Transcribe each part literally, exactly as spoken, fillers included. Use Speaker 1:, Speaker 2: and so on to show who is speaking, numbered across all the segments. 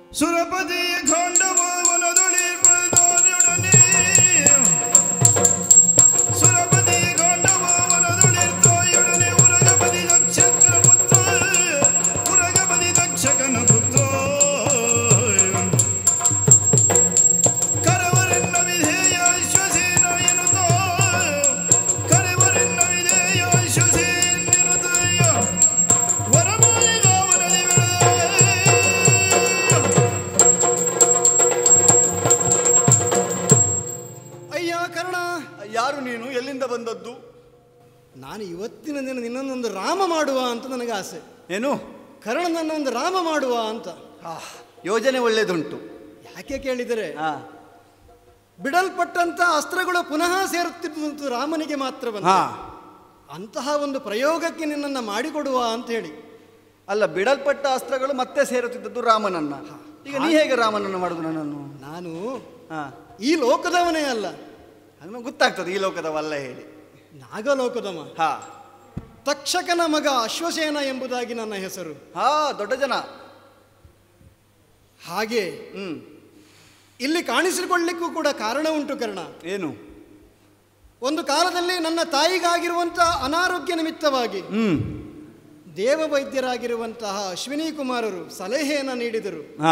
Speaker 1: ಸುರಪತಿಯ ಖಂಡಭವನದೊಳಿರ್ಪದೊಡನೆ ಸುರಪತಿಯ ಖಂಡಭವನದೊಳಿರ್ತೊಯೊಡನೆ ಉರಗಪತಿ ದಕ್ಷಕನ ಪುತ್ರ ಉರಗಪತಿ ದಕ್ಷಕನ ಪುತ್ರ ಕರವರೆನ್ನ ವಿಧೇಯ ಶ್ವಸೇನ ಎನ್ನುತ್ತೋ ಕರವರೆನ್ನ ವಿಧೇಯ ಶ್ವಸೇನ ಎನ್ನುತ್ತಯ್ಯ ವರಮೂಲಿಗಾವನದಿ
Speaker 2: ಯಾರು ನೀನು? ಎಲ್ಲಿಂದ ಬಂದದ್ದು?
Speaker 3: ನಾನು ಇವತ್ತಿನ ದಿನ ನಿನ್ನೊಂದೊಂದು ರಾಮ ಮಾಡುವ ಅಂತ ನನಗೆ ಆಸೆ.
Speaker 2: ಏನು?
Speaker 3: ಕರ್ಣ ನನ್ನೊಂದು ರಾಮ ಮಾಡುವ ಅಂತ.
Speaker 2: ಯೋಜನೆ ಒಳ್ಳೇದುಂಟು.
Speaker 3: ಯಾಕೆ ಕೇಳಿದರೆ, ಬಿಡಲ್ಪಟ್ಟಂತ ಅಸ್ತ್ರಗಳು ಪುನಃ ಸೇರುತ್ತಿದ್ದಂತು ರಾಮನಿಗೆ ಮಾತ್ರ ಬಂದ. ಅಂತಹ ಒಂದು ಪ್ರಯೋಗಕ್ಕೆ ನಿನ್ನನ್ನು ಮಾಡಿಕೊಡುವ ಅಂತ ಹೇಳಿ.
Speaker 2: ಅಲ್ಲ, ಬಿಡಲ್ಪಟ್ಟ ಅಸ್ತ್ರಗಳು ಮತ್ತೆ ಸೇರುತ್ತಿದ್ದದ್ದು ರಾಮನನ್ನ. ಈಗ ನೀ ಹೇಗೆ ರಾಮನನ್ನು ಮಾಡುದು ನನ್ನನ್ನು?
Speaker 3: ನಾನು ಈ ಲೋಕದವನೇ ಅಲ್ಲ.
Speaker 2: ಅದು ಗೊತ್ತಾಗ್ತದೆ, ಈ ಲೋಕದವಲ್ಲ ಹೇಳಿ.
Speaker 3: ನಾಗಲೋಕದವ.
Speaker 2: ಹಾ,
Speaker 3: ತಕ್ಷಕನ ಮಗ ಅಶ್ವಸೇನ ಎಂಬುದಾಗಿ ನನ್ನ ಹೆಸರು.
Speaker 2: ಹಾ, ದೊಡ್ಡ ಜನ.
Speaker 3: ಹಾಗೆ
Speaker 2: ಹ್ಮ್
Speaker 3: ಇಲ್ಲಿ ಕಾಣಿಸಿಕೊಳ್ಳಿಕ್ಕೂ ಕೂಡ ಕಾರಣ ಉಂಟು ಕರ್ಣ.
Speaker 2: ಏನು?
Speaker 3: ಒಂದು ಕಾಲದಲ್ಲಿ ನನ್ನ ತಾಯಿಗಾಗಿರುವಂತಹ ಅನಾರೋಗ್ಯ ನಿಮಿತ್ತವಾಗಿ
Speaker 2: ಹ್ಮ್
Speaker 3: ದೇವ ವೈದ್ಯರಾಗಿರುವಂತಹ ಅಶ್ವಿನಿ ಕುಮಾರರು ಸಲಹೆಯನ್ನು ನೀಡಿದರು.
Speaker 2: ಹಾ,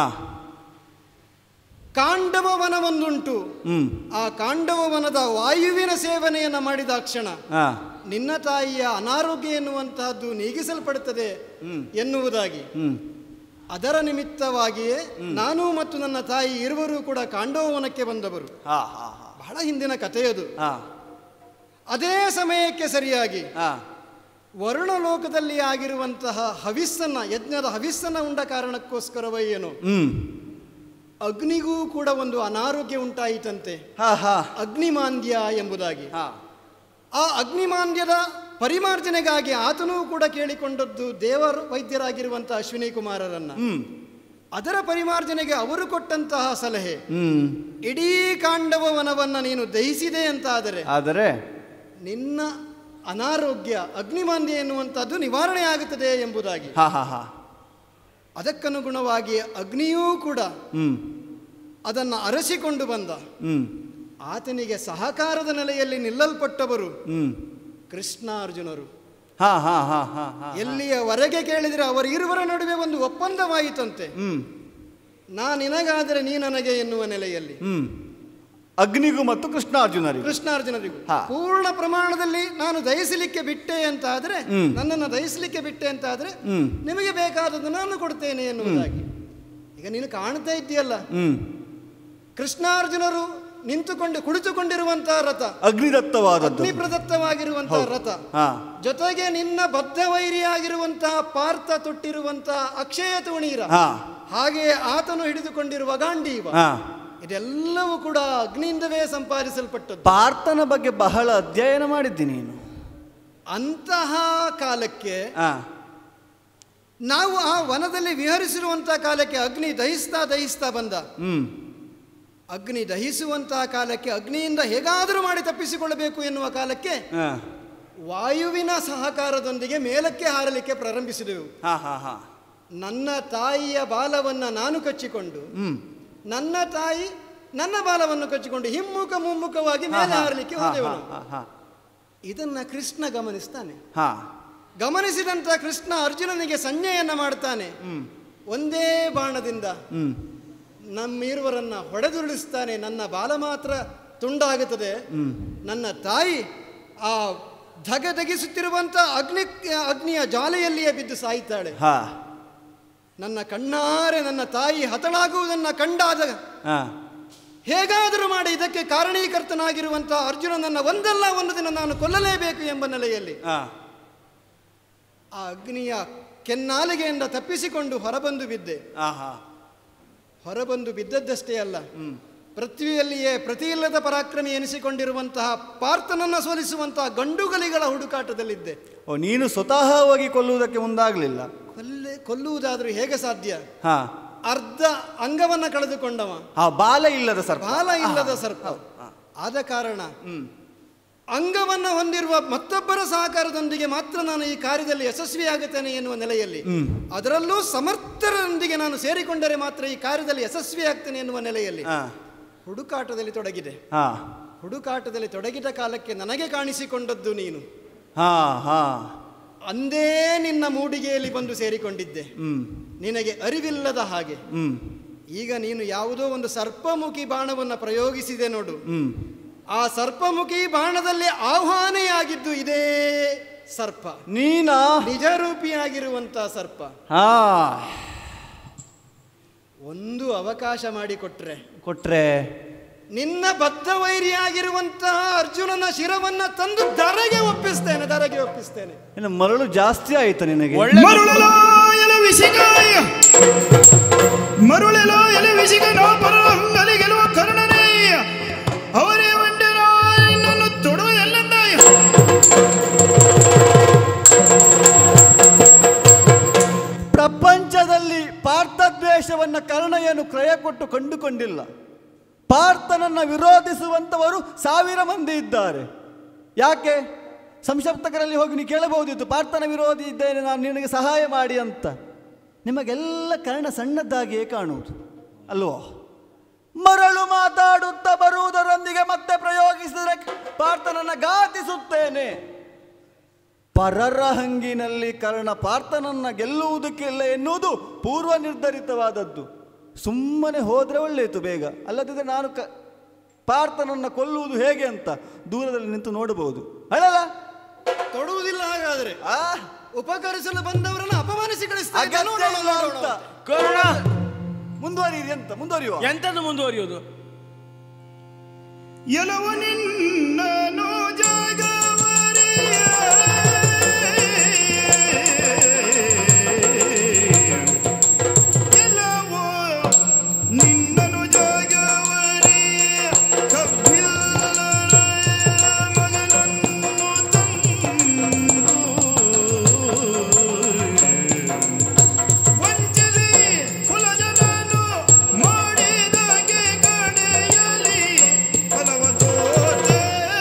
Speaker 3: ಕಾಂಡವ ವನವೊಂದುಂಟು.
Speaker 2: ಹ್ಮ್
Speaker 3: ಆ ಕಾಂಡವ ವನದ ವಾಯುವಿನ ಸೇವನೆಯನ್ನು ಮಾಡಿದ ಕ್ಷಣ ನಿನ್ನ ತಾಯಿಯ ಅನಾರೋಗ್ಯ ಎನ್ನುವಂತಹದ್ದು ನೀಗಿಸಲ್ಪಡುತ್ತದೆ ಎನ್ನುವುದಾಗಿ. ಅದರ ನಿಮಿತ್ತವಾಗಿಯೇ ನಾನು ಮತ್ತು ನನ್ನ ತಾಯಿ ಇರುವರು ಕೂಡ ಕಾಂಡವವನಕ್ಕೆ ಬಂದವರು. ಬಹಳ ಹಿಂದಿನ ಕಥೆಯದು. ಅದೇ ಸಮಯಕ್ಕೆ ಸರಿಯಾಗಿ ವರುಣ ಲೋಕದಲ್ಲಿ ಆಗಿರುವಂತಹ ಹವಿಸ್ಸನ್ನ, ಯಜ್ಞದ ಹವಿಸ್ಸನ್ನ ಉಂಡ ಕಾರಣಕ್ಕೋಸ್ಕರವೇ ಏನು ಅಗ್ನಿಗೂ ಕೂಡ ಒಂದು ಅನಾರೋಗ್ಯ ಉಂಟಾಯಿತಂತೆ, ಅಗ್ನಿಮಾಂದ್ಯ ಎಂಬುದಾಗಿ. ಆ ಅಗ್ನಿಮಾಂದ್ಯದ ಪರಿಮಾರ್ಜನೆಗಾಗಿ ಆತನೂ ಕೂಡ ಕೇಳಿಕೊಂಡದ್ದು ದೇವರ ವೈದ್ಯರಾಗಿರುವಂತಹ ಅಶ್ವಿನಿ ಕುಮಾರರನ್ನ. ಅದರ ಪರಿಮಾರ್ಜನೆಗೆ ಅವರು ಕೊಟ್ಟಂತಹ ಸಲಹೆ, ಇಡೀ ಕಾಂಡವ ವನವನ್ನ ನೀನು ದಹಿಸಿದೆ ಅಂತ ಆದರೆ
Speaker 2: ಆದರೆ
Speaker 3: ನಿನ್ನ ಅನಾರೋಗ್ಯ ಅಗ್ನಿಮಾಂದ್ಯ ಎನ್ನುವಂಥದ್ದು ನಿವಾರಣೆ ಆಗುತ್ತದೆ ಎಂಬುದಾಗಿ. ಅದಕ್ಕನುಗುಣವಾಗಿ ಅಗ್ನಿಯೂ ಕೂಡ ಅದನ್ನು ಅರಸಿಕೊಂಡು ಬಂದ. ಆತನಿಗೆ ಸಹಕಾರದ ನೆಲೆಯಲ್ಲಿ ನಿಲ್ಲಲ್ಪಟ್ಟವರು ಕೃಷ್ಣಾರ್ಜುನರು. ಎಲ್ಲಿಯವರೆಗೆ ಕೇಳಿದರೆ ಅವರಿರುವರ ನಡುವೆ ಒಂದು ಒಪ್ಪಂದವಾಯಿತಂತೆ, ನಾ ನಿನಗಾದರೆ ನೀ ನನಗೆ ಎನ್ನುವ ನೆಲೆಯಲ್ಲಿ.
Speaker 2: ಅಗ್ನಿಗೂ ಮತ್ತು ಕೃಷ್ಣಾರ್ಜುನರಿಗೂ
Speaker 3: ಕೃಷ್ಣಾರ್ಜುನರಿಗೂ ಪೂರ್ಣ ಪ್ರಮಾಣದಲ್ಲಿ ನಾನು ದಹಿಸಲಿಕ್ಕೆ ಬಿಟ್ಟೆ ಅಂತ ಆದ್ರೆ, ನನ್ನನ್ನು ದಹಿಸಲಿಕ್ಕೆ ಬಿಟ್ಟೆ ಅಂತ ಆದ್ರೆ ನಿಮಗೆ ಬೇಕಾದದ್ದು ನಾನು ಕೊಡ್ತೇನೆ ಎನ್ನುವುದಾಗಿ. ಈಗ ನೀನು ಕಾಣ್ತಾ ಇದ್ದೀಯಲ್ಲ, ಕೃಷ್ಣಾರ್ಜುನರು ನಿಂತುಕೊಂಡು ಕುಳಿತುಕೊಂಡಿರುವಂತಹ ರಥ
Speaker 2: ಅಗ್ನಿದತ್ತವಾದದ್ದು,
Speaker 3: ಅಗ್ನಿ ಪ್ರದತ್ತವಾಗಿರುವಂತಹ ರಥ, ಜೊತೆಗೆ ನಿನ್ನ ಬದ್ಧ ವೈರಿಯಾಗಿರುವಂತಹ ಪಾರ್ಥ ತೊಟ್ಟಿರುವಂತಹ ಅಕ್ಷಯ ತುಣೀರ, ಹಾಗೆಯೇ ಆತನು ಹಿಡಿದುಕೊಂಡಿರುವ ಗಾಂಡೀವ, ಇದೆಲ್ಲವೂ ಕೂಡ ಅಗ್ನಿಯಿಂದವೇ ಸಂಪಾದಿಸಲ್ಪಟ್ಟದ್ದು.
Speaker 2: ಪಾರ್ಥನ ಬಗ್ಗೆ ಬಹಳ ಅಧ್ಯಯನ ಮಾಡಿದ್ದೀನಿ ನೀನು.
Speaker 3: ಅಂತಹ ಕಾಲಕ್ಕೆ ನಾವು ಆ ವನದಲ್ಲಿ ವಿಹರಿಸಿರುವಂತಹ ಕಾಲಕ್ಕೆ ಅಗ್ನಿ ದಹಿಸ್ತಾ ದಹಿಸ್ತಾ ಬಂದ. ಅಗ್ನಿ ದಹಿಸುವಂತಹ ಕಾಲಕ್ಕೆ ಅಗ್ನಿಯಿಂದ ಹೇಗಾದರೂ ಮಾಡಿ ತಪ್ಪಿಸಿಕೊಳ್ಳಬೇಕು ಎನ್ನುವ ಕಾಲಕ್ಕೆ ವಾಯುವಿನ ಸಹಕಾರದೊಂದಿಗೆ ಮೇಲಕ್ಕೆ ಹಾರಲಿಕ್ಕೆ ಪ್ರಾರಂಭಿಸಿದೆವು. ನನ್ನ ತಾಯಿಯ ಬಾಲವನ್ನ ನಾನು ಕಚ್ಚಿಕೊಂಡು, ನನ್ನ ತಾಯಿ ನನ್ನ ಬಾಲವನ್ನು ಕಚ್ಚಿಕೊಂಡು ಹಿಮ್ಮುಖ ಮುಮ್ಮುಖವಾಗಿ ಮೇಲೆ ಹಾರಲಿಕ್ಕೆ ಹೋದೆವು. ಇದನ್ನ ಕೃಷ್ಣ ಗಮನಿಸ್ತಾನೆ. ಗಮನಿಸಿದಂತ ಕೃಷ್ಣ ಅರ್ಜುನನಿಗೆ ಸಂಜ್ಞೆಯನ್ನ ಮಾಡ್ತಾನೆ. ಒಂದೇ ಬಾಣದಿಂದ ನಮ್ಮಿರುವರನ್ನ ಹೊಡೆದುರುಳಿಸ್ತಾನೆ. ನನ್ನ ಬಾಲ ಮಾತ್ರ ತುಂಡಾಗುತ್ತದೆ. ನನ್ನ ತಾಯಿ ಆ ಧಗಧಗಿಸುತ್ತಿರುವಂತ ಅಗ್ನಿ ಅಗ್ನಿಯ ಜಾಲೆಯಲ್ಲಿಯೇ ಬಿದ್ದು ಸಾಯ್ತಾಳೆ. ನನ್ನ ಕಣ್ಣಾರೆ ನನ್ನ ತಾಯಿ ಹತಳಾಗುವುದನ್ನು ಕಂಡಾದ ಹೇಗಾದರೂ ಮಾಡಿ ಇದಕ್ಕೆ ಕಾರಣೀಕರ್ತನಾಗಿರುವಂತಹ ಅರ್ಜುನ ನನ್ನ ಒಂದಲ್ಲ ಒಂದು ದಿನ ನಾನು ಕೊಲ್ಲಲೇಬೇಕು ಎಂಬ ನೆಲೆಯಲ್ಲಿ ಆ ಅಗ್ನಿಯ ಕೆನ್ನಾಲಿಗೆಯಿಂದ ತಪ್ಪಿಸಿಕೊಂಡು ಹೊರಬಂದು ಬಿದ್ದೆ. ಹೊರಬಂದು ಬಿದ್ದದ್ದಷ್ಟೇ ಅಲ್ಲ, ಪೃಥ್ವಿಯಲ್ಲಿಯೇ ಪ್ರತಿಯಿಲ್ಲದ ಪರಾಕ್ರಮಿ ಎನಿಸಿಕೊಂಡಿರುವಂತಹ ಪಾರ್ಥನನ್ನು ಸೋಲಿಸುವಂತಹ ಗಂಡುಗಲಿಗಳ ಹುಡುಕಾಟದಲ್ಲಿದ್ದೆ.
Speaker 2: ಓ, ನೀನು ಸ್ವತಃ ಹೋಗಿ ಕೊಲ್ಲುವುದಕ್ಕೆ ಮುಂದಾಗಲಿಲ್ಲ?
Speaker 3: ಕೊಲ್ಲೆ ಕೊಲ್ಲುವುದಾದ್ರೂ ಹೇಗೆ ಸಾಧ್ಯ? ಅರ್ಧ ಅಂಗವನ್ನ ಕಳೆದುಕೊಂಡವ,
Speaker 2: ಬಾಲ ಇಲ್ಲದ ಸರ್ಪ.
Speaker 3: ಬಾಲ ಇಲ್ಲದ ಸರ್ಪ ಆದ ಕಾರಣ ಅಂಗವನ್ನು ಹೊಂದಿರುವ ಮತ್ತೊಬ್ಬರ ಸಹಕಾರದೊಂದಿಗೆ ಮಾತ್ರ ನಾನು ಈ ಕಾರ್ಯದಲ್ಲಿ ಯಶಸ್ವಿಯಾಗುತ್ತೇನೆ ಎನ್ನುವ ನೆಲೆಯಲ್ಲಿ, ಅದರಲ್ಲೂ ಸಮರ್ಥರೊಂದಿಗೆ ನಾನು ಸೇರಿಕೊಂಡರೆ ಮಾತ್ರ ಈ ಕಾರ್ಯದಲ್ಲಿ ಯಶಸ್ವಿಯಾಗ್ತೇನೆ ಎನ್ನುವ ನೆಲೆಯಲ್ಲಿ ಹುಡುಕಾಟದಲ್ಲಿ ತೊಡಗಿದೆ. ಹುಡುಕಾಟದಲ್ಲಿ ತೊಡಗಿದ ಕಾಲಕ್ಕೆ ನನಗೆ ಕಾಣಿಸಿಕೊಂಡದ್ದು ನೀನು. ಅಂದೇ ನಿನ್ನ ಮೂಡಿಗೆಯಲ್ಲಿ ಬಂದು ಸೇರಿಕೊಂಡಿದ್ದೆ, ನಿನಗೆ ಅರಿವಿಲ್ಲದ ಹಾಗೆ. ಈಗ ನೀನು ಯಾವುದೋ ಒಂದು ಸರ್ಪಮುಖಿ ಬಾಣವನ್ನು ಪ್ರಯೋಗಿಸಿದೆ ನೋಡು. ಆ ಸರ್ಪಮುಖಿ ಬಾಣದಲ್ಲಿ ಆಹ್ವಾನೆಯಾಗಿದ್ದು ಇದೇ ಸರ್ಪ,
Speaker 2: ನೀನ
Speaker 3: ನಿಜರೂಪಿಯಾಗಿರುವಂತಹ ಸರ್ಪ.
Speaker 2: ಹಾ,
Speaker 3: ಒಂದು ಅವಕಾಶ ಮಾಡಿಕೊಟ್ರೆ
Speaker 2: ಕೊಟ್ರೆ
Speaker 3: ನಿನ್ನ ಬದ್ಧವೈರಿಯಾಗಿರುವಂತಹ ಅರ್ಜುನನ ಶಿರವನ್ನ ತಂದು ಧರೆಗೆ ಒಪ್ಪಿಸ್ತೇನೆ, ಧರೆಗೆ ಒಪ್ಪಿಸ್ತೇನೆ.
Speaker 2: ಇನ್ನು ಮರಳು ಜಾಸ್ತಿ ಆಯ್ತು ನಿನಗೆ.
Speaker 1: ಮರುಳೆಲೋ ಎಲೆ ವಿಸಿಕಾಯ ಮರುಳೆಲೋ ಎಲೆ ವಿಸಿಕ ನೋ ಪರಂಗಲಿ ಗೆಲುವ ಕರುಣನೇಯ ಅವರೇ ಒಂಡೆರ ನಿನ್ನನ್ನು ತೊಡುವ ಎಲ್ಲಂದಾಯ.
Speaker 2: ಪ್ರಪಂಚದಲ್ಲಿ ಪಾರ್ಥದ್ವೇಷವನ್ನ ಕರ್ಣ ಏನು ಕ್ರಯ ಕೊಟ್ಟು ಕಂಡುಕೊಂಡಿಲ್ಲ. ಪಾರ್ಥನನ್ನ ವಿರೋಧಿಸುವಂತವರು ಸಾವಿರ ಮಂದಿ ಇದ್ದಾರೆ. ಯಾಕೆ? ಸಂಶಪ್ತಕರಲ್ಲಿ ಹೋಗಿ ನೀವು ಕೇಳಬಹುದಿತ್ತು, ಪಾರ್ಥನ ವಿರೋಧಿ ಇದ್ದೇನೆ ನಾನು, ನಿನಗೆ ಸಹಾಯ ಮಾಡಿ ಅಂತ. ನಿಮಗೆಲ್ಲ ಕರ್ಣ ಸಣ್ಣದ್ದಾಗಿಯೇ ಕಾಣುವುದು ಅಲ್ವೋ? ಮರಳು ಮಾತಾಡುತ್ತಾ ಬರುವುದರೊಂದಿಗೆ ಮತ್ತೆ ಪ್ರಯೋಗಿಸಿದರೆ ಪಾರ್ಥನನ್ನ ಘಾತಿಸುತ್ತೇನೆ. ಪರರ ಹಂಗಿನಲ್ಲಿ ಕರ್ಣ ಪಾರ್ಥನನ್ನ ಗೆಲ್ಲುವುದಕ್ಕಿಲ್ಲ ಎನ್ನುವುದು ಪೂರ್ವ ನಿರ್ಧರಿತವಾದದ್ದು. ಸುಮ್ಮನೆ ಹೋದರೆ ಒಳ್ಳೆಯಿತು ಬೇಗ, ಅಲ್ಲದಿದ್ದರೆ ನಾನು ಕ ಪಾರ್ಥನನ್ನ ಕೊಲ್ಲುವುದು ಹೇಗೆ ಅಂತ ದೂರದಲ್ಲಿ ನಿಂತು ನೋಡಬಹುದು. ಅಳಲ್ಲ
Speaker 3: ತೊಡುವುದಿಲ್ಲ. ಹಾಗಾದ್ರೆ
Speaker 2: ಆ
Speaker 3: ಉಪಕರಿಸಲು ಬಂದವರನ್ನು ಅಪಮಾನಿಸಿ ಕಳಿಸ್ತಾರೆ.
Speaker 2: ಕರ್ಣ ಮುಂದುವರಿಯಿರಿ ಅಂತ ಮುಂದುವರಿಯುವ
Speaker 4: ಎಂತದ್ದು ಮುಂದುವರಿಯುವುದು?
Speaker 1: ಎಲವು ನಿನ್ನನು ಜಗವರಿಯ ಎಲವು ನಿನ್ನನು ಜಗವರಿಯ ಕಬ್ಬಿಲ್ಲನ ಮಗನನ್ನು ತಂದು ವಂಚಿಸಿ ಕುಲಜನನು ಮಾಡಿದಾಗೆ ಕಡೆಯಲಿ ಫಲವ ತೋರೆ.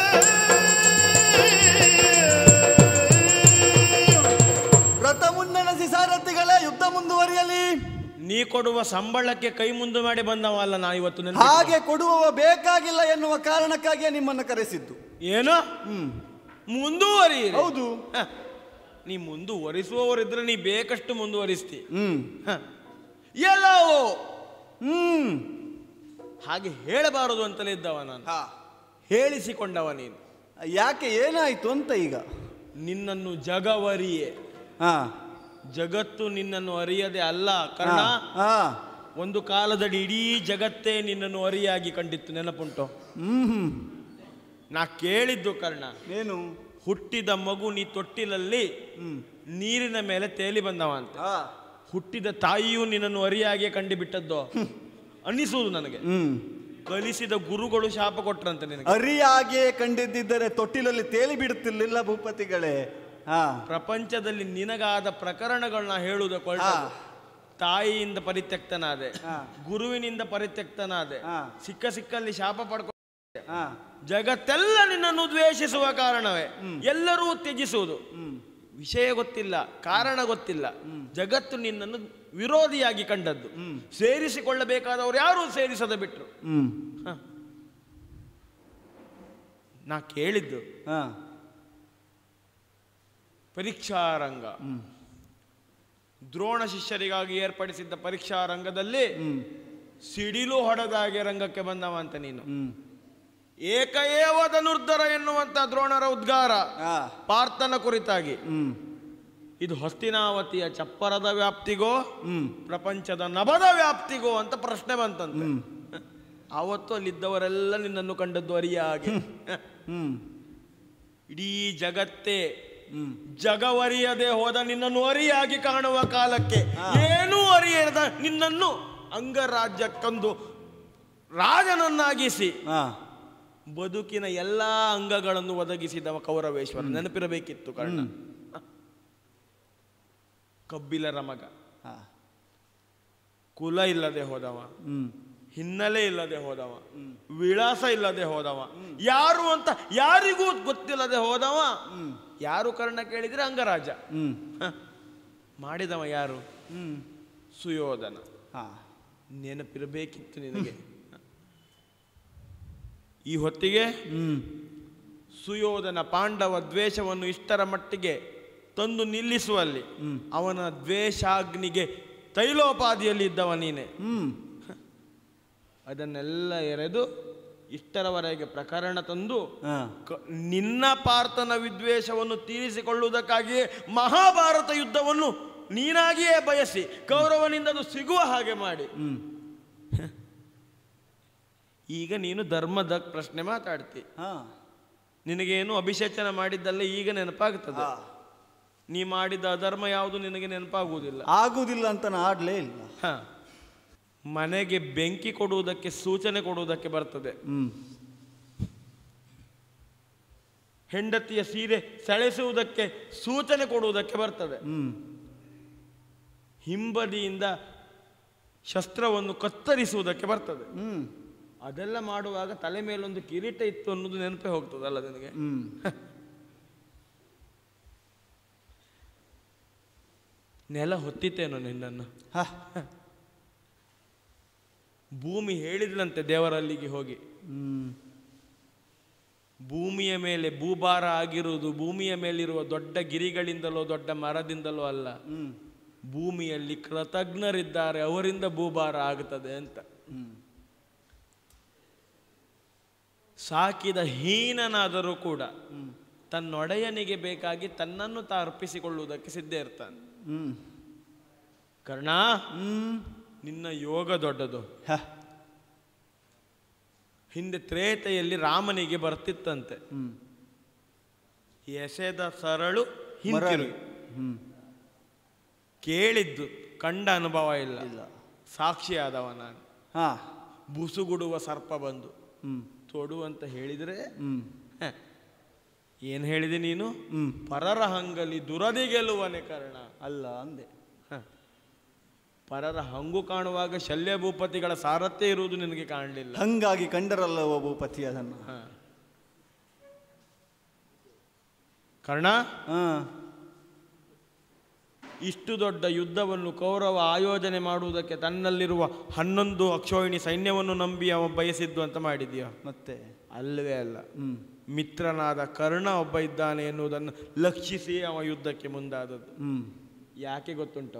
Speaker 2: ವ್ರತ ಮುನ್ನಡೆಸಿ ಸಾರಥಿಗಳೇ, ಯುದ್ಧ ಮುಂದುವರಿಯಲಿ.
Speaker 4: ನೀ ಕೊಡುವ ಸಂಬಳಕ್ಕೆ ಕೈ ಮುಂದು ಮಾಡಿ ಬಂದವಲ್ಲ ನಾ ಇವತ್ತು. ನೆನಪು
Speaker 2: ಹಾಗೆ ಕೊಡುವವ ಬೇಕಾಗಿಲ್ಲ ಎನ್ನುವ ಕಾರಣಕ್ಕಾಗಿಯೇ ನಿಮ್ಮನ್ನು ಕರೆಸಿದ್ದು.
Speaker 4: ಏನು?
Speaker 2: ಹ್ಮ್
Speaker 4: ಮುಂದುವರಿ.
Speaker 2: ಹೌದು.
Speaker 4: ಹ. ನೀ ಮುಂದುವರಿಸುವವರಿದ್ರೆ ನೀ ಬೇಕಷ್ಟು ಮುಂದುವರಿಸ್ತಿ.
Speaker 2: ಹ್ಮ್
Speaker 4: ಹ. ಎಲ್ಲವೋ
Speaker 2: ಹ್ಮ್
Speaker 4: ಹಾಗೆ ಹೇಳಬಾರದು ಅಂತಲೇ ಇದ್ದವ ನಾನು. ಹೇಳಿಸಿಕೊಂಡವ ನೀನು.
Speaker 2: ಯಾಕೆ ಏನಾಯ್ತು ಅಂತ ಈಗ?
Speaker 4: ನಿನ್ನನ್ನು ಜಗವರಿಯೇ,
Speaker 2: ಹಾ
Speaker 4: ಜಗತ್ತು ನಿನ್ನನ್ನು ಅರಿಯದೆ ಅಲ್ಲ ಕರ್ಣ.
Speaker 2: ಹಾ
Speaker 4: ಒಂದು ಕಾಲದಲ್ಲಿ ಇಡೀ ಜಗತ್ತೇ ನಿನ್ನನ್ನು ಅರಿಯಾಗಿ ಕಂಡಿತ್ತು, ನೆನಪುಂಟು?
Speaker 2: ಹ್ಮ್ ಹ್ಮ್
Speaker 4: ನಾ ಕೇಳಿದ್ದು ಕರ್ಣ,
Speaker 2: ಏನು?
Speaker 4: ಹುಟ್ಟಿದ ಮಗು ನೀ ತೊಟ್ಟಿಲಲ್ಲಿ ನೀರಿನ ಮೇಲೆ ತೇಲಿ ಬಂದವ ಅಂತ. ಹುಟ್ಟಿದ ತಾಯಿಯೂ ನಿನ್ನನ್ನು ಅರಿಯಾಗೆ ಕಂಡುಬಿಟ್ಟದ್ದು ಅನ್ನಿಸುವುದು ನನಗೆ. ಕಲಿಸಿದ ಗುರುಗಳು ಶಾಪ ಕೊಟ್ರಂತೆ ನಿನಗೆ.
Speaker 2: ಅರಿಯಾಗೆ ಕಂಡಿದ್ದರೆ ತೊಟ್ಟಿಲಲ್ಲಿ ತೇಲಿ ಬಿಡುತ್ತಿರ್ಲಿಲ್ಲ ಭೂಪತಿಗಳೇ. ಹಾ
Speaker 4: ಪ್ರಪಂಚದಲ್ಲಿ ನಿನಗಾದ ಪ್ರಕರಣಗಳನ್ನ ಹೇಳುವುದಕ್ಕೆ ತಾಯಿಯಿಂದ ಪರಿತ್ಯಕ್ತನಾದೆ, ಗುರುವಿನಿಂದ ಪರಿತ್ಯಕ್ತನಾದೆ, ಸಿಕ್ಕ ಸಿಕ್ಕಲ್ಲಿ ಶಾಪ ಪಡ್ಕೊ. ಜಗತ್ತೆಲ್ಲ ನಿನ್ನನ್ನು ದ್ವೇಷಿಸುವ ಕಾರಣವೇ ಎಲ್ಲರೂ ತ್ಯಜಿಸುವುದು. ವಿಷಯ ಗೊತ್ತಿಲ್ಲ, ಕಾರಣ ಗೊತ್ತಿಲ್ಲ, ಜಗತ್ತು ನಿನ್ನನ್ನು ವಿರೋಧಿಯಾಗಿ ಕಂಡದ್ದು. ಸೇರಿಸಿಕೊಳ್ಳಬೇಕಾದವರು ಯಾರು ಸೇರಿಸದೆ ಬಿಟ್ರು. ನಾ ಕೇಳಿದ್ದು ಪರೀಕ್ಷಾರಂಗ, ದ್ರೋಣ ಶಿಷ್ಯರಿಗಾಗಿ ಏರ್ಪಡಿಸಿದ್ದ ಪರೀಕ್ಷಾ ರಂಗದಲ್ಲಿ ಸಿಡಿಲು ಹೊಡೆದಾಗೆ ರಂಗಕ್ಕೆ ಬಂದವ ಅಂತ ನೀನು. ಏಕಏವ ಧನುರ್ಧರ ಎನ್ನುವಂತ ದ್ರೋಣರ ಉದ್ಗಾರ ಪಾರ್ಥನ ಕುರಿತಾಗಿ ಇದು ಹಸ್ತಿನಾವತಿಯ ಚಪ್ಪರದ ವ್ಯಾಪ್ತಿಗೋ ಪ್ರಪಂಚದ ನಭದ ವ್ಯಾಪ್ತಿಗೋ ಅಂತ ಪ್ರಶ್ನೆ ಬಂತಂತೆ. ಆವತ್ತು ಅಲ್ಲಿದ್ದವರೆಲ್ಲ ನಿನ್ನನ್ನು ಕಂಡದ್ದು ಅರಿಯಾಗಿ. ಇಡೀ ಜಗತ್ತೇ ಜಗವರಿಯದೆ ಹೋದ ನಿನ್ನನ್ನು ಅರಿಯಾಗಿ ಕಾಣುವ ಕಾಲಕ್ಕೆ ಏನೂ ಅರಿಯದ ನಿನ್ನನ್ನು ಅಂಗರಾಜ್ಯಕ್ಕೊಂದು ರಾಜನನ್ನಾಗಿಸಿ ಬದುಕಿನ ಎಲ್ಲಾ ಅಂಗಗಳನ್ನು ಒದಗಿಸಿದವ ಕೌರವೇಶ್ವರ. ನೆನಪಿರಬೇಕಿತ್ತು ಕರ್ಣ. ಕಬ್ಬಿಲರ ಮಗ, ಕುಲ ಇಲ್ಲದೆ ಹೋದವ, ಹಿನ್ನೆಲೆ ಇಲ್ಲದೆ ಹೋದವ, ವಿಳಾಸ ಇಲ್ಲದೆ ಹೋದವ, ಯಾರು ಅಂತ ಯಾರಿಗೂ ಗೊತ್ತಿಲ್ಲದೆ ಹೋದವ. ಯಾರು ಕರ್ಣ ಕೇಳಿದ್ರೆ ಅಂಗರಾಜ. ಮಾಡಿದವ ಯಾರು? ಸುಯೋಧನ. ನೆನಪಿರಬೇಕಿತ್ತು ನಿನಗೆ. ಈ ಹೊತ್ತಿಗೆ ಸುಯೋಧನ ಪಾಂಡವ ದ್ವೇಷವನ್ನು ಇಷ್ಟರ ಮಟ್ಟಿಗೆ ತಂದು ನಿಲ್ಲಿಸುವಲ್ಲಿ ಅವನ ದ್ವೇಷಾಗ್ನಿಗೆ ತೈಲೋಪಾದಿಯಲ್ಲಿ ಇದ್ದವ ನೀನೆ. ಅದನ್ನೆಲ್ಲ ಎರೆದು ಇಷ್ಟರವರೆಗೆ ಪ್ರಕರಣ ತಂದು ನಿನ್ನ ಪಾರ್ಥನ ವಿದ್ವೇಷವನ್ನು ತೀರಿಸಿಕೊಳ್ಳುವುದಕ್ಕಾಗಿಯೇ ಮಹಾಭಾರತ ಯುದ್ಧವನ್ನು ನೀನಾಗಿಯೇ ಬಯಸಿ ಕೌರವನಿಂದ ಅದು ಸಿಗುವ ಹಾಗೆ ಮಾಡಿ ಈಗ ನೀನು ಧರ್ಮದ ಪ್ರಶ್ನೆ ಮಾತಾಡ್ತಿ. ನಿನಗೇನು ಅಭಿಷೇಚನ ಮಾಡಿದ್ದಲ್ಲ ಈಗ ನೆನಪಾಗ್ತದೆ. ನೀ ಮಾಡಿದ ಅಧರ್ಮ ಯಾವುದು ನಿನಗೆ ನೆನಪಾಗುವುದಿಲ್ಲ.
Speaker 2: ಆಗುವುದಿಲ್ಲ ಅಂತ ಆಡ್ಲೇ ಇಲ್ಲ.
Speaker 4: ಹ ಮನೆಗೆ ಬೆಂಕಿ ಕೊಡುವುದಕ್ಕೆ ಸೂಚನೆ ಕೊಡುವುದಕ್ಕೆ ಬರ್ತದೆ. ಹೆಂಡತಿಯ ಸೀರೆ ಸೆಳೆಸುವುದಕ್ಕೆ ಸೂಚನೆ ಕೊಡುವುದಕ್ಕೆ ಬರ್ತದೆ. ಹಿಂಬದಿಯಿಂದ ಶಸ್ತ್ರವನ್ನು ಕತ್ತರಿಸುವುದಕ್ಕೆ ಬರ್ತದೆ. ಅದೆಲ್ಲ ಮಾಡುವಾಗ ತಲೆ ಮೇಲೊಂದು ಕಿರೀಟ ಇತ್ತು ಅನ್ನೋದು ನೆನಪೇ ಹೋಗ್ತದಲ್ಲ ನಿನಗೆ. ನೆಲ ಹೊತ್ತಿತ್ತೇನೋ ನಿನ್ನನ್ನು. ಭೂಮಿ ಹೇಳಿದ್ಲಂತೆ ದೇವರಲ್ಲಿಗೆ ಹೋಗಿ, ಭೂಮಿಯ ಮೇಲೆ ಭೂಭಾರ ಆಗಿರುವುದು ಭೂಮಿಯ ಮೇಲಿರುವ ದೊಡ್ಡ ಗಿರಿಗಳಿಂದಲೋ ದೊಡ್ಡ ಮರದಿಂದಲೋ ಅಲ್ಲ, ಭೂಮಿಯಲ್ಲಿ ಕೃತಜ್ಞರಿದ್ದಾರೆ ಅವರಿಂದ ಭೂಭಾರ ಆಗುತ್ತದೆ ಅಂತ. ಸಾಕಿದ ಹೀನನಾದರೂ ಕೂಡ ತನ್ನೊಡೆಯನಿಗೆ ಬೇಕಾಗಿ ತನ್ನನ್ನು ತಾ ಅರ್ಪಿಸಿಕೊಳ್ಳುವುದಕ್ಕೆ ಸಿದ್ಧ ಇರ್ತಾನೆ. ಕರ್ಣ, ನಿನ್ನ ಯೋಗ ದೊಡ್ಡದು. ಹಿಂದೆ ತ್ರೇತೆಯಲ್ಲಿ ರಾಮನಿಗೆ ಬರ್ತಿತ್ತಂತೆ, ಎಸೆದ ಸರಳು ಹಿಂತಿರುಗಿ. ಕೇಳಿದ್ದು, ಕಂಡ ಅನುಭವ ಇಲ್ಲ, ಸಾಕ್ಷಿಯಾದವ ನಾನು. ಬುಸುಗುಡುವ ಸರ್ಪ ಬಂದು ತೊಡು ಅಂತ ಹೇಳಿದ್ರೆ ಏನ್ ಹೇಳಿದೆ ನೀನು? ಪರರ ಹಂಗಲಿ ದುರದಿ ಗೆಲ್ಲುವನೆ ಕರ್ಣ
Speaker 2: ಅಲ್ಲ ಅಂದೆ.
Speaker 4: ಪರರ ಹಂಗು ಕಾಣುವಾಗ ಶಲ್ಯ ಭೂಪತಿಗಳ ಸಾರಥ್ಯ ಇರುವುದು ನಿನಗೆ ಕಾಣಲಿಲ್ಲ.
Speaker 2: ಹಂಗಾಗಿ ಕಂಡರಲ್ಲವ ಭೂಪತಿ ಅದನ್ನು.
Speaker 4: ಕರ್ಣ, ಇಷ್ಟು ದೊಡ್ಡ ಯುದ್ಧವನ್ನು ಕೌರವ ಆಯೋಜನೆ ಮಾಡುವುದಕ್ಕೆ ತನ್ನಲ್ಲಿರುವ ಹನ್ನೊಂದು ಅಕ್ಷೋಹಿಣಿ ಸೈನ್ಯವನ್ನು ನಂಬಿ ಅವ ಬಯಸಿದ್ದು ಅಂತ ಮಾಡಿದ್ಯಾ?
Speaker 2: ಮತ್ತೆ
Speaker 4: ಅಲ್ಲವೇ ಅಲ್ಲ, ಮಿತ್ರನಾದ ಕರ್ಣ ಒಬ್ಬ ಇದ್ದಾನೆ ಎನ್ನುವುದನ್ನು ಲಕ್ಷಿಸಿ ಅವ ಯುದ್ಧಕ್ಕೆ ಮುಂದಾದದ್ದು. ಯಾಕೆ ಗೊತ್ತುಂಟೋ?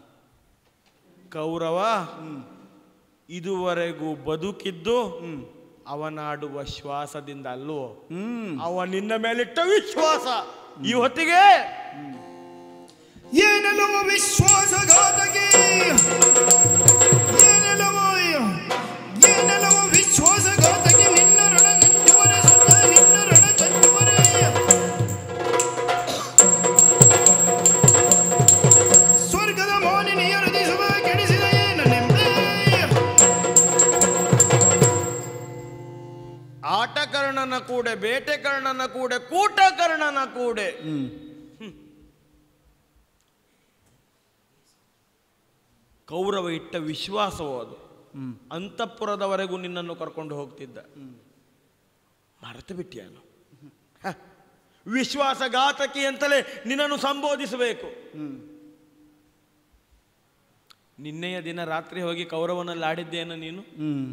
Speaker 4: ಕೌರವ ಇದುವರೆಗೂ ಬದುಕಿದ್ದು ಅವನಾಡುವ ಶ್ವಾಸದಿಂದ ಅಲ್ಲವೋ, ಅವ ನಿನ್ನ ಮೇಲಿಟ್ಟ ವಿಶ್ವಾಸ ಈ ಹೊತ್ತಿಗೆ
Speaker 1: ಏನೆಲ್ಲವೋ ವಿಶ್ವಾಸಘಾತಕಿ, ಏನೆಲ್ಲವೋ ಏನೆಲ್ಲವೋ ವಿಶ್ವಾಸಘಾತಕಿ, ನಿನ್ನ ರಣ ನಂಜುವರೆ ಸುತ್ತ ನಿನ್ನ ರಣ ಚಂಚುವರೆ. ಸ್ವರ್ಗದ ಮಾನಿನಿಯ ಹೃದಯಿಸುವ ಕೆಡಿಸಿದ ಏನು ನೆಮ್ಮದಿ.
Speaker 4: ಆಟಕರ್ಣನ ಕೂಡೆ, ಬೇಟೆಕರ್ಣನ ಕೂಡೆ, ಕೂಟಕರ್ಣನ ಕೂಡೆ. ಕೌರವ ಇಟ್ಟ ವಿಶ್ವಾಸವೋ ಅದು. ಅಂತಃಪುರದವರೆಗೂ ನಿನ್ನನ್ನು ಕರ್ಕೊಂಡು ಹೋಗ್ತಿದ್ದ, ಮರೆತು ಬಿಟ್ಟಿಯಾನು. ವಿಶ್ವಾಸಘಾತಕಿ ಅಂತಲೇ ನಿನ್ನನ್ನು ಸಂಬೋಧಿಸಬೇಕು. ನಿನ್ನೆಯ ದಿನ ರಾತ್ರಿ ಹೋಗಿ ಕೌರವನಲ್ಲಿ ಆಡಿದ್ದೇನು ನೀನು?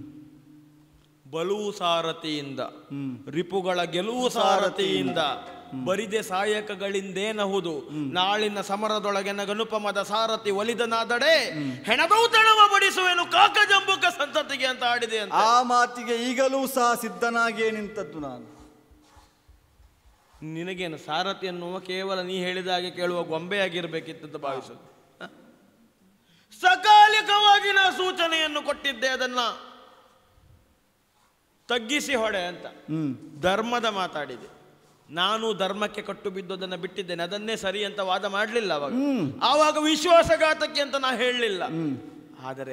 Speaker 4: ಬಲುವು ಸಾರಥಿಯಿಂದ, ರಿಪುಗಳ ಗೆಲುವು ಸಾರಥಿಯಿಂದ, ಬರಿದೆ ಸಾಯಕಗಳಿಂದೇನಹುದು, ನಾಳಿನ ಸಮರದೊಳಗೆ ನಗನುಪಮದ ಸಾರಥಿ ಒಲಿದನಾದಡೆ ಹೆಣದೌತಣವ ಬಡಿಸುವೆನು ಕಾಕಜಂಬುಕ ಸಂತತಿಗೆ ಅಂತ ಆಡಿದೆ ಅಂತ.
Speaker 2: ಆ ಮಾತಿಗೆ ಈಗಲೂ ಸಹ ಸಿದ್ಧನಾಗಿಯೇ ನಿಂತದ್ದು ನಾನು.
Speaker 4: ನಿನಗೇನು ಸಾರಥಿ ಎನ್ನುವ ಕೇವಲ ನೀ ಹೇಳಿದ ಹಾಗೆ ಕೇಳುವ ಗೊಂಬೆಯಾಗಿರ್ಬೇಕಿತ್ತು ಭಾವಿಸುದು. ಸಕಾಲಿಕವಾಗಿ ನಾ ಸೂಚನೆಯನ್ನು ಕೊಟ್ಟಿದ್ದೆ, ಅದನ್ನ ತಗ್ಗಿಸಿ ಹೊಡೆ ಅಂತ. ಧರ್ಮದ ಮಾತಾಡಿದೆ. ನಾನು ಧರ್ಮಕ್ಕೆ ಕಟ್ಟು ಬಿದ್ದದನ್ನು ಬಿಟ್ಟಿದ್ದೇನೆ, ಅದನ್ನೇ ಸರಿ ಅಂತ ವಾದ ಮಾಡಲಿಲ್ಲ ಅವಾಗ. ಆವಾಗ ವಿಶ್ವಾಸಘಾತಕ್ಕೆ ಅಂತ ನಾ ಹೇಳಲಿಲ್ಲ. ಆದರೆ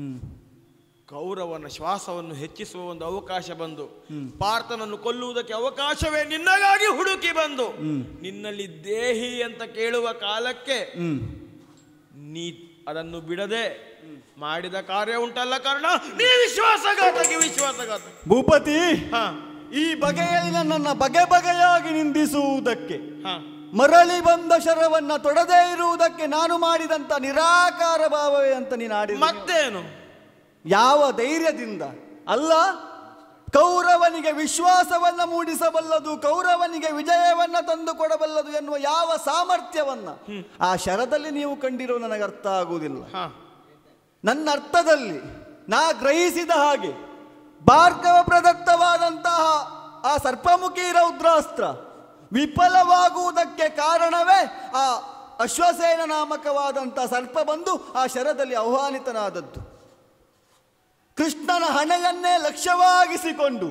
Speaker 4: ಕೌರವನ ಶ್ವಾಸವನ್ನು ಹೆಚ್ಚಿಸುವ ಒಂದು ಅವಕಾಶ ಬಂದು, ಪಾರ್ಥನನ್ನು ಕೊಲ್ಲುವುದಕ್ಕೆ ಅವಕಾಶವೇ ನಿನ್ನಗಾಗಿ ಹುಡುಕಿ ಬಂದು, ನಿನ್ನಲ್ಲಿ ದೇಹಿ ಅಂತ ಕೇಳುವ ಕಾಲಕ್ಕೆ ನೀ ಅದನ್ನು ಬಿಡದೆ ಮಾಡಿದ ಕಾರ್ಯ ಉಂಟಲ್ಲ ಕರ್ಣ, ನೀ ವಿಶ್ವಾಸಘಾತಕ್ಕೆ ವಿಶ್ವಾಸಘಾತ.
Speaker 2: ಭೂಪತಿ,
Speaker 4: ಹಾ
Speaker 2: ಈ ಬಗೆಯಲ್ಲಿ ನನ್ನನ್ನು ಬಗೆ ಬಗೆಯಾಗಿ ನಿಂದಿಸುವುದಕ್ಕೆ,
Speaker 4: ಹಾ
Speaker 2: ಮರಳಿ ಬಂದ ಶರವನ್ನ ತೊಡದೇ ಇರುವುದಕ್ಕೆ ನಾನು ಮಾಡಿದಂತ ನಿರಾಕಾರ ಭಾವವೇ ಅಂತ ನೀನು ಆಡಿದ.
Speaker 4: ಮತ್ತೇನು?
Speaker 2: ಯಾವ ಧೈರ್ಯದಿಂದ? ಅಲ್ಲ, ಕೌರವನಿಗೆ ವಿಶ್ವಾಸವನ್ನ ಮೂಡಿಸಬಲ್ಲದು, ಕೌರವನಿಗೆ ವಿಜಯವನ್ನ ತಂದು ಕೊಡಬಲ್ಲದು ಎನ್ನುವ ಯಾವ ಸಾಮರ್ಥ್ಯವನ್ನ ಆ ಶರದಲ್ಲಿ ನೀವು ಕಂಡಿರೋ ನನಗೆ ಅರ್ಥ ಆಗುವುದಿಲ್ಲ. ನನ್ನ ಅರ್ಥದಲ್ಲಿ ನಾ ಗ್ರಹಿಸಿದ ಹಾಗೆ ಭಾರ್ಗವ ಪ್ರದತ್ತವಾದಂತಹ ಆ ಸರ್ಪಮುಖಿ ರೌದ್ರಾಸ್ತ್ರ ವಿಫಲವಾಗುವುದಕ್ಕೆ ಕಾರಣವೇ ಆ ಅಶ್ವಸೇನ ನಾಮಕವಾದಂಥ ಸರ್ಪ ಬಂದು ಆ ಶರದಲ್ಲಿ ಆಹ್ವಾನಿತನಾದದ್ದು. ಕೃಷ್ಣನ ಹಣೆಯನ್ನೇ ಲಕ್ಷ್ಯವಾಗಿಸಿಕೊಂಡು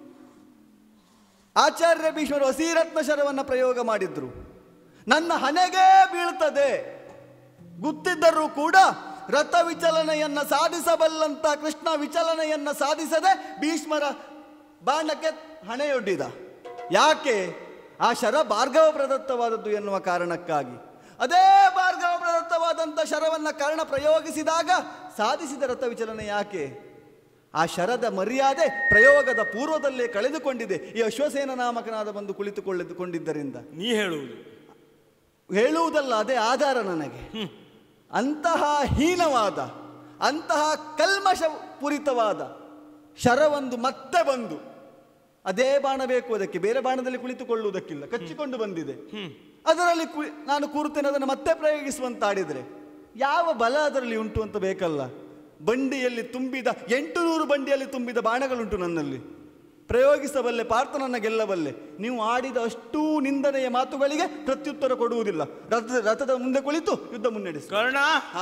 Speaker 2: ಆಚಾರ್ಯ ಭೀಷ್ಮರು ವಸೀರತ್ನ ಶರವನ್ನು ಪ್ರಯೋಗ ಮಾಡಿದ್ರು. ನನ್ನ ಹಣೆಗೆ ಬೀಳ್ತದೆ ಗೊತ್ತಿದ್ದರೂ ಕೂಡ ರಥ ವಿಚಲನೆಯನ್ನ ಸಾಧಿಸಬಲ್ಲಂತ ಕೃಷ್ಣ ವಿಚಲನೆಯನ್ನ ಸಾಧಿಸದೆ ಭೀಷ್ಮರ ಬಾಣಕ್ಕೆ ಹಣೆಯೊಡ್ಡಿದ. ಯಾಕೆ? ಆ ಶರ ಭಾರ್ಗವ ಪ್ರದತ್ತವಾದದ್ದು ಎನ್ನುವ ಕಾರಣಕ್ಕಾಗಿ. ಅದೇ ಭಾರ್ಗವ ಪ್ರದತ್ತವಾದಂಥ ಶರವನ್ನು ಕರ್ಣ ಪ್ರಯೋಗಿಸಿದಾಗ ಸಾಧಿಸಿದ ರಥ ವಿಚಲನೆ ಯಾಕೆ? ಆ ಶರದ ಮರ್ಯಾದೆ ಪ್ರಯೋಗದ ಪೂರ್ವದಲ್ಲೇ ಕಳೆದುಕೊಂಡಿದೆ ಈ ಅಶ್ವಸೇನ ನಾಮಕನಾದ ಬಂದು ಕುಳಿತುಕೊಳ್ಳಿಕೊಂಡಿದ್ದರಿಂದ.
Speaker 4: ನೀ ಹೇಳುವುದು
Speaker 2: ಹೇಳುವುದಲ್ಲ, ಅದೇ ಆಧಾರ ನನಗೆ. ಅಂತಹ ಹೀನವಾದ, ಅಂತಹ ಕಲ್ಮಶ ಪೂರಿತವಾದ ಶರವೊಂದು ಮತ್ತೆ ಬಂದು ಅದೇ ಬಾಣ ಬೇಕು ಅದಕ್ಕೆ, ಬೇರೆ ಬಾಣದಲ್ಲಿ ಕುಳಿತುಕೊಳ್ಳುವುದಕ್ಕಿಲ್ಲ, ಕಚ್ಚಿಕೊಂಡು ಬಂದಿದೆ. ಅದರಲ್ಲಿ ಕುಳಿ ನಾನು ಕೂರುತ್ತೇನೆ, ಅದನ್ನು ಮತ್ತೆ ಪ್ರಯೋಗಿಸುವಂತಾಡಿದರೆ ಯಾವ ಬಲ ಅದರಲ್ಲಿ ಉಂಟು ಅಂತ ಬೇಕಲ್ಲ. ಬಂಡಿಯಲ್ಲಿ ತುಂಬಿದ ಎಂಟು ನೂರು ಬಂಡಿಯಲ್ಲಿ ತುಂಬಿದ ಬಾಣಗಳುಂಟು ನನ್ನಲ್ಲಿ. ಪ್ರಯೋಗಿಸಬಲ್ಲೆ, ಪಾರ್ಥನನ್ನ ಗೆಲ್ಲಬಲ್ಲೆ. ನೀವು ಆಡಿದ ಅಷ್ಟೂ ನಿಂದನೆಯ ಮಾತುಗಳಿಗೆ ಪ್ರತ್ಯುತ್ತರ ಕೊಡುವುದಿಲ್ಲ. ರಥ ರಥದ ಮುಂದೆ ಕುಳಿತು ಯುದ್ಧ ಮುನ್ನಡೆಸಿ.
Speaker 4: ಕರ್ಣ,
Speaker 2: ಹಾ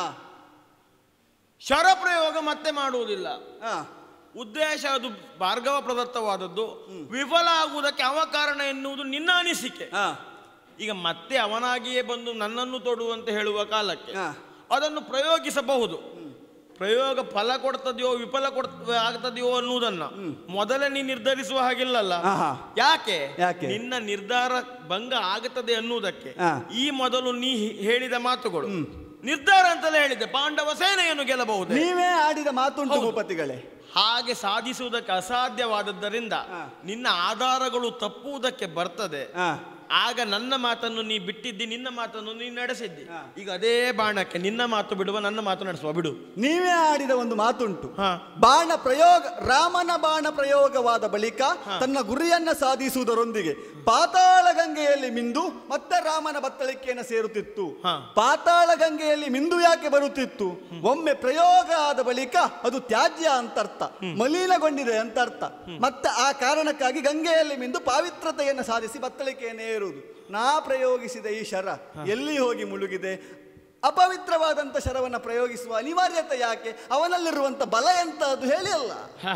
Speaker 4: ಶರ ಪ್ರಯೋಗ ಮತ್ತೆ ಮಾಡುವುದಿಲ್ಲ.
Speaker 2: ಹಾ
Speaker 4: ಉದ್ದೇಶ ಅದು ಭಾರ್ಗವ ಪ್ರದತ್ತವಾದದ್ದು, ವಿಫಲ ಆಗುವುದಕ್ಕೆ ಅವ ಕಾರಣ ಎನ್ನುವುದು ನಿನ್ನ ಅನಿಸಿಕೆ. ಈಗ ಮತ್ತೆ ಅವನಾಗಿಯೇ ಬಂದು ನನ್ನನ್ನು ತೊಡುವಂತೆ ಹೇಳುವ ಕಾಲಕ್ಕೆ ಅದನ್ನು ಪ್ರಯೋಗಿಸಬಹುದು. ಪ್ರಯೋಗ ಫಲ ಕೊಡ್ತದೆಯೋ ವಿಫಲ ಕೊಡ್ ಆಗ್ತದೆಯೋ ಅನ್ನುವುದನ್ನ ಮೊದಲೇ ನೀ ನಿರ್ಧರಿಸುವ ಹಾಗಿಲ್ಲಲ್ಲ. ಯಾಕೆ? ನಿನ್ನ ನಿರ್ಧಾರ ಭಂಗ ಆಗುತ್ತದೆ ಅನ್ನುವುದಕ್ಕೆ ಈ ಮೊದಲು ನೀ ಹೇಳಿದ ಮಾತುಗಳು ನಿರ್ಧಾರ ಅಂತಲೇ ಹೇಳಿದೆ. ಪಾಂಡವ ಸೇನೆಯನ್ನು ಗೆಲ್ಲಬಹುದು.
Speaker 2: ನೀವೇ ಆಡಿದ ಮಾತುಂಟು ಭೂಪತಿಗಳೇ.
Speaker 4: ಹಾಗೆ ಸಾಧಿಸುವುದಕ್ಕೆ ಅಸಾಧ್ಯವಾದದ್ದರಿಂದ ನಿನ್ನ ಆಧಾರಗಳು ತಪ್ಪುವುದಕ್ಕೆ ಬರ್ತದೆ. ಆಗ ನನ್ನ ಮಾತನ್ನು ನೀ ಬಿಟ್ಟಿದ್ದಿ, ನಿನ್ನ ಮಾತನ್ನು ನೀ ನಡೆಸಿದ್ದಿ. ಈಗ ಅದೇ ಬಾಣಕ್ಕೆ ನಿನ್ನ ಮಾತು ಬಿಡುವ, ನನ್ನ ಮಾತು ನಡೆಸುವ ಬಿಡು.
Speaker 2: ನೀವೇ ಆಡಿದ ಒಂದು ಮಾತುಂಟು. ಬಾಣ ಪ್ರಯೋಗ, ರಾಮನ ಬಾಣ ಪ್ರಯೋಗವಾದ ಬಳಿಕ ತನ್ನ ಗುರಿಯನ್ನ ಸಾಧಿಸುವುದರೊಂದಿಗೆ ಪಾತಾಳ ಗಂಗೆಯಲ್ಲಿ ಮಿಂದು ಮತ್ತೆ ರಾಮನ ಬತ್ತಳಿಕೆಯನ್ನು ಸೇರುತ್ತಿತ್ತು. ಪಾತಾಳ ಗಂಗೆಯಲ್ಲಿ ಮಿಂದು ಯಾಕೆ ಬರುತ್ತಿತ್ತು? ಒಮ್ಮೆ ಪ್ರಯೋಗ ಆದ ಬಳಿಕ ಅದು ತ್ಯಾಜ್ಯ ಅಂತರ್ಥ, ಮಲಿನಗೊಂಡಿದೆ ಅಂತರ್ಥ. ಮತ್ತೆ ಆ ಕಾರಣಕ್ಕಾಗಿ ಗಂಗೆಯಲ್ಲಿ ಮಿಂದು ಪಾವಿತ್ರತೆಯನ್ನು ಸಾಧಿಸಿ ಬತ್ತಳಿಕೆಯನ್ನು ಏರುವುದು. ನಾ ಪ್ರಯೋಗಿಸಿದ ಈ ಶರ ಎಲ್ಲಿ ಹೋಗಿ ಮುಳುಗಿದೆ? ಅಪವಿತ್ರವಾದಂಥ ಶರವನ್ನು ಪ್ರಯೋಗಿಸುವ ಅನಿವಾರ್ಯತೆ ಯಾಕೆ? ಅವನಲ್ಲಿರುವಂಥ ಬಲ ಎಂತ ಅದು ಹೇಳಿ ಅಲ್ಲ.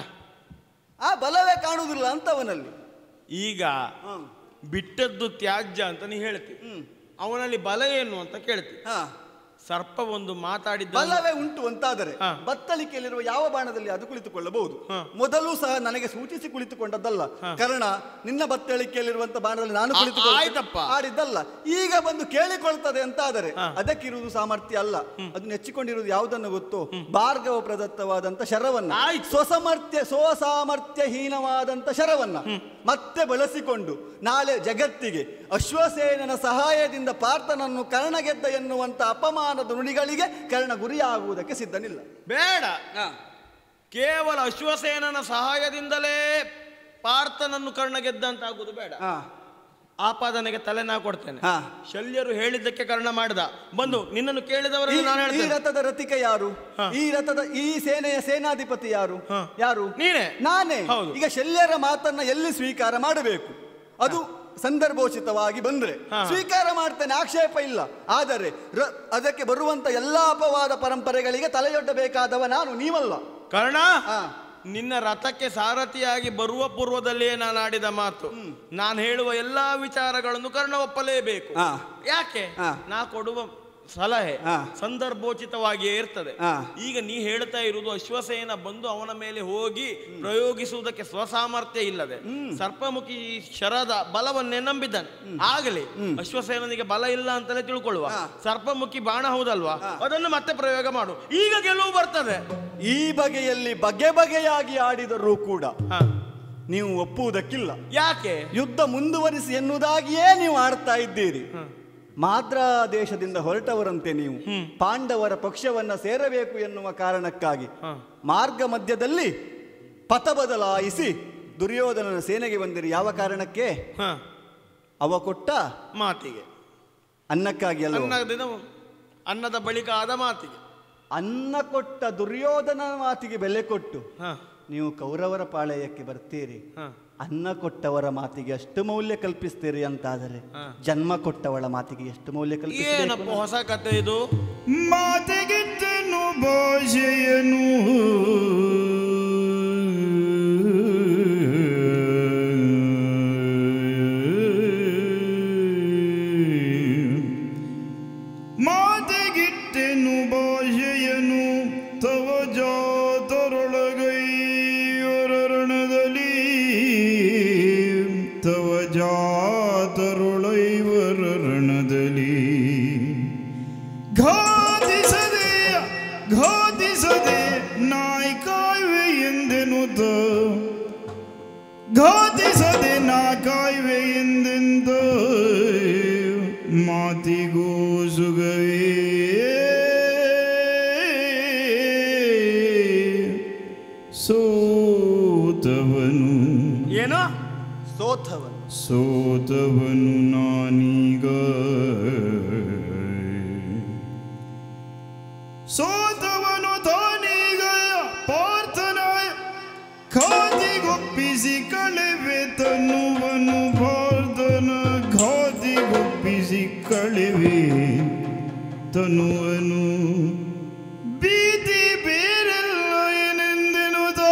Speaker 2: ಆ ಬಲವೇ ಕಾಣುವುದಿಲ್ಲ ಅಂತ ಅವನಲ್ಲಿ.
Speaker 4: ಈಗ ಬಿಟ್ಟದ್ದು ತ್ಯಾಜ್ಯ ಅಂತ ನೀ ಹೇಳ್ತೀವಿ, ಅವನಲ್ಲಿ ಬಲ ಏನು ಅಂತ ಕೇಳ್ತೀವಿ. ಸರ್ಪ ಒಂದು ಮಾತಾಡಿದ
Speaker 2: ಬಲವೇ ಉಂಟು ಅಂತಾದರೆ ಬತ್ತಳಿಕೆಯಲ್ಲಿರುವ ಯಾವ ಬಾಣದಲ್ಲಿ ಅದು ಕುಳಿತುಕೊಳ್ಳಬಹುದು. ಮೊದಲು ಸಹ ನನಗೆ ಸೂಚಿಸಿ ಕುಳಿತುಕೊಂಡದ್ದಲ್ಲ. ಕಾರಣ ನಿನ್ನ ಬತ್ತಳಿಕೆಯಲ್ಲಿರುವಂತ ಬಾಣದಲ್ಲಿ ನಾನು ಕುಳಿತುಕೊಳ್ಳ ಆಡಿದ್ದಲ್ಲ. ಈಗ ಬಂದು ಕೇಳಿಕೊಳ್ತದೆ ಅಂತಾದರೆ ಅದಕ್ಕಿರುವುದು ಸಾಮರ್ಥ್ಯ ಅಲ್ಲ. ಅದು ನೆಚ್ಚಿಕೊಂಡಿರುವುದು ಯಾವುದನ್ನು ಗೊತ್ತು? ಭಾರ್ಗವ ಪ್ರದತ್ತವಾದಂತ ಶರವನ್ನ, ಸ್ವಸಮರ್ಥ್ಯ ಸ್ವಸಾಮರ್ಥ್ಯಹೀನವಾದಂತ ಶರವನ್ನ ಮತ್ತೆ ಬಳಸಿಕೊಂಡು ನಾಳೆ ಜಗತ್ತಿಗೆ ಅಶ್ವಸೇನನ ಸಹಾಯದಿಂದ ಪಾರ್ಥನನ್ನು ಕರ್ಣ ಗೆದ್ದ ಎನ್ನುವಂತ ಅಪಮಾನದ ನುಡಿಗಳಿಗೆ ಕರ್ಣ ಗುರಿಯಾಗುವುದಕ್ಕೆ ಸಿದ್ಧನಿಲ್ಲ.
Speaker 4: ಬೇಡ, ಕೇವಲ ಅಶ್ವಸೇನನ ಸಹಾಯದಿಂದಲೇ ಪಾರ್ಥನನ್ನು ಕರ್ಣ ಗೆದ್ದ ಅಂತ ಆಗುವುದು ಬೇಡ. ಆಪಾದನೆಗೆ ತಲೆ ನಾ ಕೊಡ್ತೇನೆ. ಶಲ್ಯರು ಹೇಳಿದ್ದಕ್ಕೆ ಕರ್ಣ ಮಾಡಿದ. ಬಂದು ನಿನ್ನನ್ನು ಕೇಳಿದವರನ್ನು ನಾನು ಹೇಳ್ತೇನೆ.
Speaker 2: ಈ ರಥದ ರಥಿಕ ಯಾರು? ಈ ರಥದ ಈ ಸೇನೆಯ ಸೇನಾಧಿಪತಿ ಯಾರು? ಯಾರು?
Speaker 4: ನೀನೇ.
Speaker 2: ನಾನೇ. ಈಗ ಶಲ್ಯರ ಮಾತನ್ನ ಎಲ್ಲಿ ಸ್ವೀಕಾರ ಮಾಡಬೇಕು? ಅದು ಸಂದರ್ಭೋಚಿತವಾಗಿ ಬಂದ್ರೆ ಸ್ವೀಕಾರ ಮಾಡ್ತೇನೆ, ಆಕ್ಷೇಪ ಇಲ್ಲ. ಆದರೆ ಅದಕ್ಕೆ ಬರುವಂತ ಎಲ್ಲಾ ಅಪವಾದ ಪರಂಪರೆಗಳಿಗೆ ತಲೆಯೊಡ್ಡಬೇಕಾದವ ನಾನು, ನೀವಲ್ಲ.
Speaker 4: ಕರ್ಣ, ನಿನ್ನ ರಥಕ್ಕೆ ಸಾರಥಿಯಾಗಿ ಬರುವ ಪೂರ್ವದಲ್ಲಿಯೇ ನಾನು ಆಡಿದ ಮಾತು, ನಾನು ಹೇಳುವ ಎಲ್ಲಾ ವಿಚಾರಗಳನ್ನು ಕರ್ಣ ಒಪ್ಪಲೇಬೇಕು. ಯಾಕೆ? ನಾ ಕೊಡುವ ಸಲಹೆ
Speaker 2: ಹಾ.
Speaker 4: ಸಂದರ್ಭೋಚಿತವಾಗಿಯೇ ಇರ್ತದೆ.
Speaker 2: ಹಾ.
Speaker 4: ಈಗ ನೀ ಹೇಳ್ತಾ ಇರುವುದು ಅಶ್ವಸೇನ ಬಂದು ಅವನ ಮೇಲೆ ಹೋಗಿ ಪ್ರಯೋಗಿಸುವುದಕ್ಕೆ ಸ್ವಸಾಮರ್ಥ್ಯ ಇಲ್ಲದೆ ಸರ್ಪಮುಖಿ ಶರದ ಬಲವನ್ನೇ ನಂಬಿದ್ದಾನೆ. ಆಗಲಿ ಅಶ್ವಸೇನಿಗೆ ಬಲ ಇಲ್ಲ ಅಂತಲೇ ತಿಳ್ಕೊಳ್ಳುವ. ಸರ್ಪಮುಖಿ ಬಾಣ ಹೌದಲ್ವಾ, ಅದನ್ನು ಮತ್ತೆ ಪ್ರಯೋಗ ಮಾಡು, ಈಗ ಗೆಲುವು ಬರ್ತದೆ.
Speaker 2: ಈ ಬಗೆಯಲ್ಲಿ ಬಗೆ ಬಗೆಯಾಗಿ ಆಡಿದರೂ ಕೂಡ
Speaker 4: ಹಾ.
Speaker 2: ನೀವು ಒಪ್ಪುವುದಕ್ಕಿಲ್ಲ.
Speaker 4: ಯಾಕೆ?
Speaker 2: ಯುದ್ಧ ಮುಂದುವರಿಸಿ ಎನ್ನುವುದಾಗಿಯೇ ನೀವು ಆಡ್ತಾ ಇದ್ದೀರಿ. ಮಾದ್ರಾ ದೇಶದಿಂದ ಹೊರಟವರಂತೆ ನೀವು ಪಾಂಡವರ ಪಕ್ಷವನ್ನ ಸೇರಬೇಕು ಎನ್ನುವ ಕಾರಣಕ್ಕಾಗಿ ಮಾರ್ಗ ಮಧ್ಯದಲ್ಲಿ ಪಥ ಬದಲಾಯಿಸಿ ದುರ್ಯೋಧನನ ಸೇನೆಗೆ ಬಂದಿರಿ. ಯಾವ ಕಾರಣಕ್ಕೆ? ಅವ ಕೊಟ್ಟ
Speaker 4: ಮಾತಿಗೆ,
Speaker 2: ಅನ್ನಕ್ಕಾಗಿ ಅಲ್ಲ,
Speaker 4: ಅನ್ನದ ಅನ್ನದ ಬಳಿಕ ಆದ ಮಾತಿಗೆ.
Speaker 2: ಅನ್ನ ಕೊಟ್ಟ ದುರ್ಯೋಧನನ ಮಾತಿಗೆ ಬೆಲೆ ಕೊಟ್ಟು ನೀವು ಕೌರವರ ಪಾಳೆಯಕ್ಕೆ ಬರ್ತೀರಿ. ಅನ್ನ ಕೊಟ್ಟವರ ಮಾತಿಗೆ ಅಷ್ಟು ಮೌಲ್ಯ ಕಲ್ಪಿಸ್ತೀರಿ ಅಂತಾದರೆ ಜನ್ಮ ಕೊಟ್ಟವಳ ಮಾತಿಗೆ ಎಷ್ಟು ಮೌಲ್ಯ ಕಲ್ಪಿಸ್ತೀರಿ?
Speaker 4: ಏನಪ್ಪ ಹೊಸ ಕಥೆ ಇದು?
Speaker 1: ಮಾತೆಗಿದ್ದನು ಭಾಷೆಯನು ಮಾತೆಗಿಟ್ಟೆನು ಭಾಷೆಯನು ತವ ಜಾತರೊಳಗೈವರಣದಲ್ಲಿ ತವ ಜಾತರೊಳೈವರಣದಲ್ಲಿ ಘಾತಿಸದೆ ಘಾತಿಸದೆ ನಾಯಿ ಕಾಯುವೆ ಎಂದೆನುತ ಘಾತಿಸದೆ ನಾ ಕಾಯುವೆ ಎಂದೆಂದ ಮಾತಿಗೂ ಸುಗವೇ ಸೋತವನು.
Speaker 4: ಏನೋ
Speaker 2: ಸೋತವನು
Speaker 1: ಸೋತವನು ನಾನೀಗ ಸೋತವನು ತಾನೀಗ ಪಾರ್ಥನಾಯ ಖಾತಿಗೊಪ್ಪಿಸಿ ಕಳೆವೆ ತನ್ನುವನು ಪಾರ್ಥನ ಘಾತಿಗೊಪ್ಪಿಸಿ ಕಳೆವೆ ತನ್ನುವನು ಬೀದಿ ಬೇರೆಲ್ಲ ಏನೆಂದೆನುದ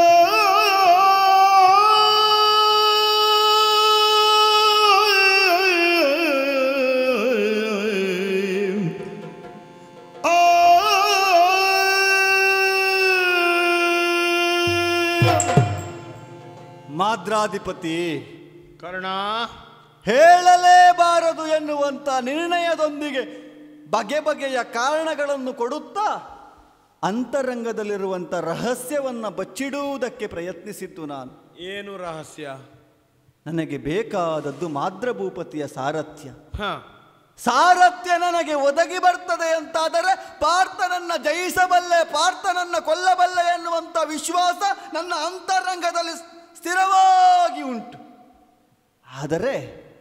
Speaker 2: ಮಾದ್ರಾಧಿಪತಿ
Speaker 4: ಕರ್ಣ,
Speaker 2: ಹೇಳಲೇಬಾರದು ಎನ್ನುವಂತ ನಿರ್ಣಯದೊಂದಿಗೆ ಬಗೆ ಬಗೆಯ ಕಾರಣಗಳನ್ನು ಕೊಡುತ್ತಾ ಅಂತರಂಗದಲ್ಲಿರುವಂಥ ರಹಸ್ಯವನ್ನು ಬಚ್ಚಿಡುವುದಕ್ಕೆ ಪ್ರಯತ್ನಿಸಿದ್ದು ನಾನು.
Speaker 4: ಏನು ರಹಸ್ಯ?
Speaker 2: ನನಗೆ ಬೇಕಾದದ್ದು ಮಾದ್ರಭೂಪತಿಯ ಸಾರಥ್ಯ.
Speaker 4: ಹ
Speaker 2: ಸಾರಥ್ಯ ನನಗೆ ಒದಗಿ ಬರ್ತದೆ ಅಂತಾದರೆ ಪಾರ್ಥನನ್ನ ಜಯಿಸಬಲ್ಲೆ, ಪಾರ್ಥನನ್ನ ಕೊಲ್ಲಬಲ್ಲೆ ಎನ್ನುವಂಥ ವಿಶ್ವಾಸ ನನ್ನ ಅಂತರಂಗದಲ್ಲಿ ಸ್ಥಿರವಾಗಿ ಉಂಟು. ಆದರೆ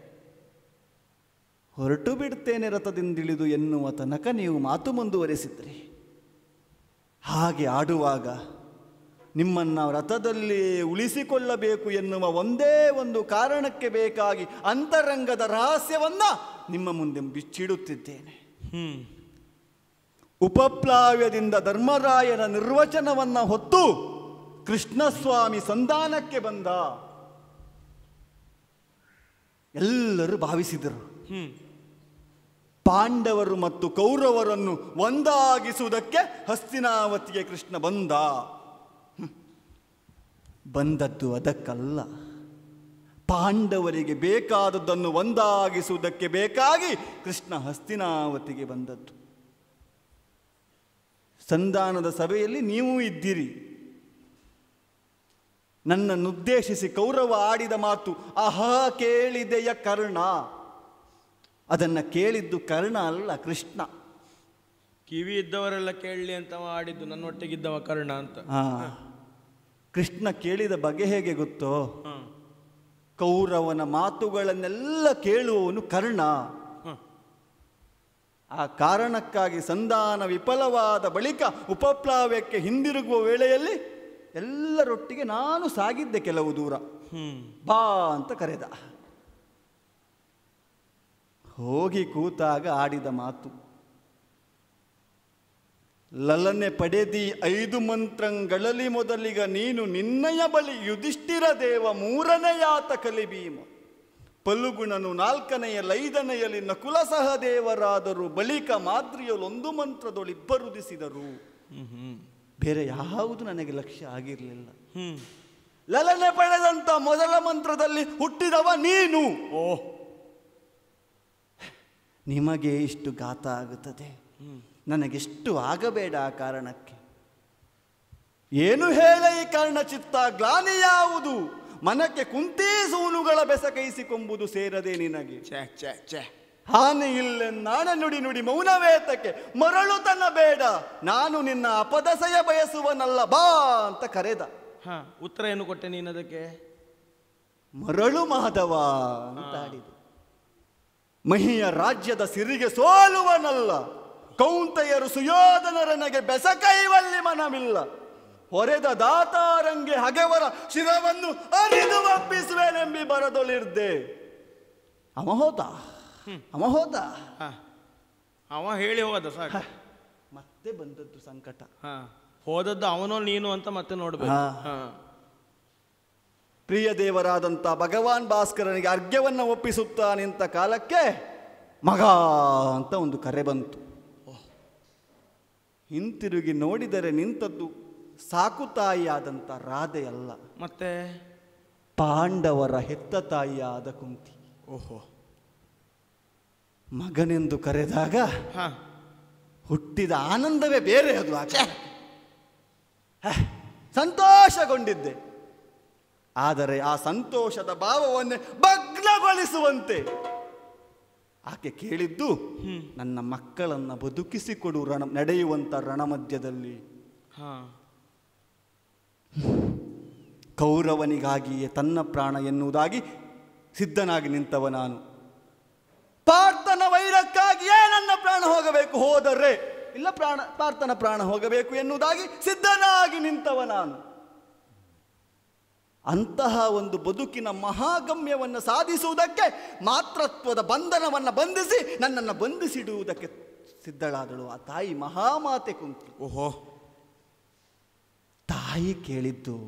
Speaker 2: ಹೊರಟು ಬಿಡ್ತೇನೆ ರಥದಿಂದಿಳಿದು ಎನ್ನುವ ತನಕ ನೀವು ಮಾತು ಮುಂದುವರೆಸಿದ್ರಿ. ಹಾಗೆ ಆಡುವಾಗ ನಿಮ್ಮನ್ನು ರಥದಲ್ಲಿ ಉಳಿಸಿಕೊಳ್ಳಬೇಕು ಎನ್ನುವ ಒಂದೇ ಒಂದು ಕಾರಣಕ್ಕೆ ಬೇಕಾಗಿ ಅಂತರಂಗದ ರಹಸ್ಯವನ್ನು ನಿಮ್ಮ ಮುಂದೆ ಬಿಚ್ಚಿಡುತ್ತಿದ್ದೇನೆ. ಉಪಪ್ಲಾವ್ಯದಿಂದ ಧರ್ಮರಾಯನ ನಿರ್ವಚನವನ್ನು ಹೊತ್ತು ಕೃಷ್ಣಸ್ವಾಮಿ ಸಂಧಾನಕ್ಕೆ ಬಂದ. ಎಲ್ಲರೂ ಭಾವಿಸಿದರು ಪಾಂಡವರು ಮತ್ತು ಕೌರವರನ್ನು ಒಂದಾಗಿಸುವುದಕ್ಕೆ ಹಸ್ತಿನಾವತಿಗೆ ಕೃಷ್ಣ ಬಂದ. ಬಂದದ್ದು ಅದಕ್ಕಲ್ಲ, ಪಾಂಡವರಿಗೆ ಬೇಕಾದದ್ದನ್ನು ಒಂದಾಗಿಸುವುದಕ್ಕೆ ಬೇಕಾಗಿ ಕೃಷ್ಣ ಹಸ್ತಿನಾವತಿಗೆ ಬಂದದ್ದು. ಸಂಧಾನದ ಸಭೆಯಲ್ಲಿ ನೀವು ಇದ್ದೀರಿ. ನನ್ನನ್ನುದ್ದೇಶಿಸಿ ಕೌರವ ಆಡಿದ ಮಾತು ಆಹಾ ಕೇಳಿದೆಯ ಕರ್ಣ. ಅದನ್ನು ಕೇಳಿದ್ದು ಕರ್ಣ ಅಲ್ಲ, ಕೃಷ್ಣ.
Speaker 4: ಕಿವಿ ಇದ್ದವರೆಲ್ಲ ಕೇಳಲಿ ಅಂತ ಆಡಿದ್ದು ನನ್ನೊಟ್ಟಿಗಿದ್ದವ ಕರ್ಣ ಅಂತ.
Speaker 2: ಹಾ, ಕೃಷ್ಣ ಕೇಳಿದ ಬಗೆ ಹೇಗೆ ಗೊತ್ತೋ? ಕೌರವನ ಮಾತುಗಳನ್ನೆಲ್ಲ ಕೇಳುವವನು ಕರ್ಣ. ಆ ಕಾರಣಕ್ಕಾಗಿ ಸಂಧಾನ ವಿಫಲವಾದ ಬಳಿಕ ಉಪಪ್ಲಾವ್ಯಕ್ಕೆ ಹಿಂದಿರುಗುವ ವೇಳೆಯಲ್ಲಿ ಎಲ್ಲರೊಟ್ಟಿಗೆ ನಾನು ಸಾಗಿದ್ದೆ ಕೆಲವು ದೂರ. ಬಾ ಅಂತ ಕರೆದ. ಹೋಗಿ ಕೂತಾಗ ಆಡಿದ ಮಾತು, ಲಲನೆ ಪಡೆದಿ ಐದು ಮಂತ್ರಂಗಳಲ್ಲಿ ಮೊದಲಿಗ ನೀನು ನಿನ್ನಯ ಬಳಿ ಯುಧಿಷ್ಠಿರ ದೇವ ಮೂರನೆಯಾತ ಕಲಿ ಭೀಮ ಪಲ್ಲುಗುಣನು ನಾಲ್ಕನೆಯಲ್ಲಿ ಐದನೆಯಲ್ಲಿ ನಕುಲ ಸಹದೇವರಾದರು, ಬಳಿಕ ಮಾದ್ರಿಯಲ್ಲೊಂದು ಮಂತ್ರದೊಳಿಬ್ಬರುದಿಸಿದರು. ಬೇರೆ ಯಾವುದು ನನಗೆ ಲಕ್ಷ್ಯ ಆಗಿರಲಿಲ್ಲ. ಲಲನೆ ಪಡೆದಂತ ಮೊದಲ ಮಂತ್ರದಲ್ಲಿ ಹುಟ್ಟಿದವ ನೀನು.
Speaker 4: ಓ,
Speaker 2: ನಿಮಗೆ ಇಷ್ಟು ಘಾತ ಆಗುತ್ತದೆ, ನನಗೆಷ್ಟು ಆಗಬೇಡ. ಆ ಕಾರಣಕ್ಕೆ ಏನು ಹೇಳ ಈ ಕಾರಣ ಚಿತ್ತ ಗ್ಲಾನಿ ಯಾವುದು? ಮನಕ್ಕೆ ಕುಂತೀ ಸೂನುಗಳ ಬೆಸಕೈಸಿಕೊಂಬುದು ಸೇರದೆ ನಿನಗೆ.
Speaker 4: ಛೆ ಛೆ ಛೆ
Speaker 2: ಹಾನಿ ಇಲ್ಲೆನ್ನಾಣ ನುಡಿ ನುಡಿ ಮೌನವೇತಕ್ಕೆ ಮರಳು ತನ್ನ ಬೇಡ, ನಾನು ನಿನ್ನ ಅಪದಸೆಯ ಬಯಸುವನಲ್ಲ ಬಾ ಅಂತ ಕರೆದ.
Speaker 4: ಹಾ, ಉತ್ತರ ಏನು ಕೊಟ್ಟೆ ನೀನು ಅದಕ್ಕೆ?
Speaker 2: ಮರಳು ಮಾಧವ ಅಂತ ಆಡಿದೆ. ಮಹಿಯ ರಾಜ್ಯದ ಸಿರಿಗೆ ಸೋಲುವನಲ್ಲ, ಕೌಂತೆಯರು ಸುಯೋಧನರನಗೆ ಬೆಸಕೈವಲ್ಲಿ ಮನವಿಲ್ಲ, ಹೊರೆದ ದಾತಾರಂಗೆ ಹಗೆವರ ಶಿರವನ್ನು ಅರಿದು ಒಪ್ಪಿಸುವೆನೆಂಬಿ ಬರದೊಳಿರ್ದೆ. ಅವ ಹೋದ ಅವ ಹೋದ
Speaker 4: ಅವ ಹೇಳಿ ಹೋದ ಸಾಕು.
Speaker 2: ಮತ್ತೆ ಬಂದದ್ದು ಸಂಕಟ.
Speaker 4: ಹಾ, ಹೋದದ್ದು ಅವನೋ ನೀನು ಅಂತ ಮತ್ತೆ ನೋಡ್ಬೇಕು.
Speaker 2: ಪ್ರಿಯ ದೇವರಾದಂಥ ಭಗವಾನ್ ಭಾಸ್ಕರನಿಗೆ ಅರ್ಘ್ಯವನ್ನು ಒಪ್ಪಿಸುತ್ತಾ ನಿಂತ ಕಾಲಕ್ಕೆ ಮಗ ಅಂತ ಒಂದು ಕರೆ ಬಂತು. ಹಿಂತಿರುಗಿ ನೋಡಿದರೆ ನಿಂತದ್ದು ಸಾಕು ತಾಯಿಯಾದಂಥ ರಾಧೆಯಲ್ಲ,
Speaker 4: ಮತ್ತೆ
Speaker 2: ಪಾಂಡವರ ಹೆತ್ತ ತಾಯಿಯಾದ ಕುಂತಿ.
Speaker 4: ಓಹೋ,
Speaker 2: ಮಗನೆಂದು ಕರೆದಾಗ
Speaker 4: ಹಾ,
Speaker 2: ಹುಟ್ಟಿದ ಆನಂದವೇ ಬೇರೆ. ಅದು ಆಚೆ ಸಂತೋಷಗೊಂಡಿದ್ದೆ. ಆದರೆ ಆ ಸಂತೋಷದ ಭಾವವನ್ನೇ ಭಗ್ನಗೊಳಿಸುವಂತೆ ಆಕೆ ಕೇಳಿದ್ದು, ನನ್ನ ಮಕ್ಕಳನ್ನು ಬದುಕಿಸಿಕೊಡು ರಣ ನಡೆಯುವಂಥ ರಣಮಧ್ಯದಲ್ಲಿ. ಕೌರವನಿಗಾಗಿಯೇ ತನ್ನ ಪ್ರಾಣ ಎನ್ನುವುದಾಗಿ ಸಿದ್ಧನಾಗಿ ನಿಂತವ ನಾನು. ಪಾರ್ಥನ ವೈರಕ್ಕಾಗಿಯೇ ನನ್ನ ಪ್ರಾಣ ಹೋಗಬೇಕು, ಹೋದರೆ ಇಲ್ಲ ಪ್ರಾಣ ಪಾರ್ಥನ ಪ್ರಾಣ ಹೋಗಬೇಕು ಎನ್ನುವುದಾಗಿ ಸಿದ್ಧನಾಗಿ ನಿಂತವ ನಾನು. ಅಂತಹ ಒಂದು ಬದುಕಿನ ಮಹಾಗಮ್ಯವನ್ನು ಸಾಧಿಸುವುದಕ್ಕೆ ಮಾತೃತ್ವದ ಬಂಧನವನ್ನು ಬಂಧಿಸಿ ನನ್ನನ್ನು ಬಂಧಿಸಿಡುವುದಕ್ಕೆ ಸಿದ್ಧಳಾದಳು ಆ ತಾಯಿ ಮಹಾಮಾತೆ ಕುಂತಿ.
Speaker 4: ಓಹೋ,
Speaker 2: ತಾಯಿ ಕೇಳಿದ್ದು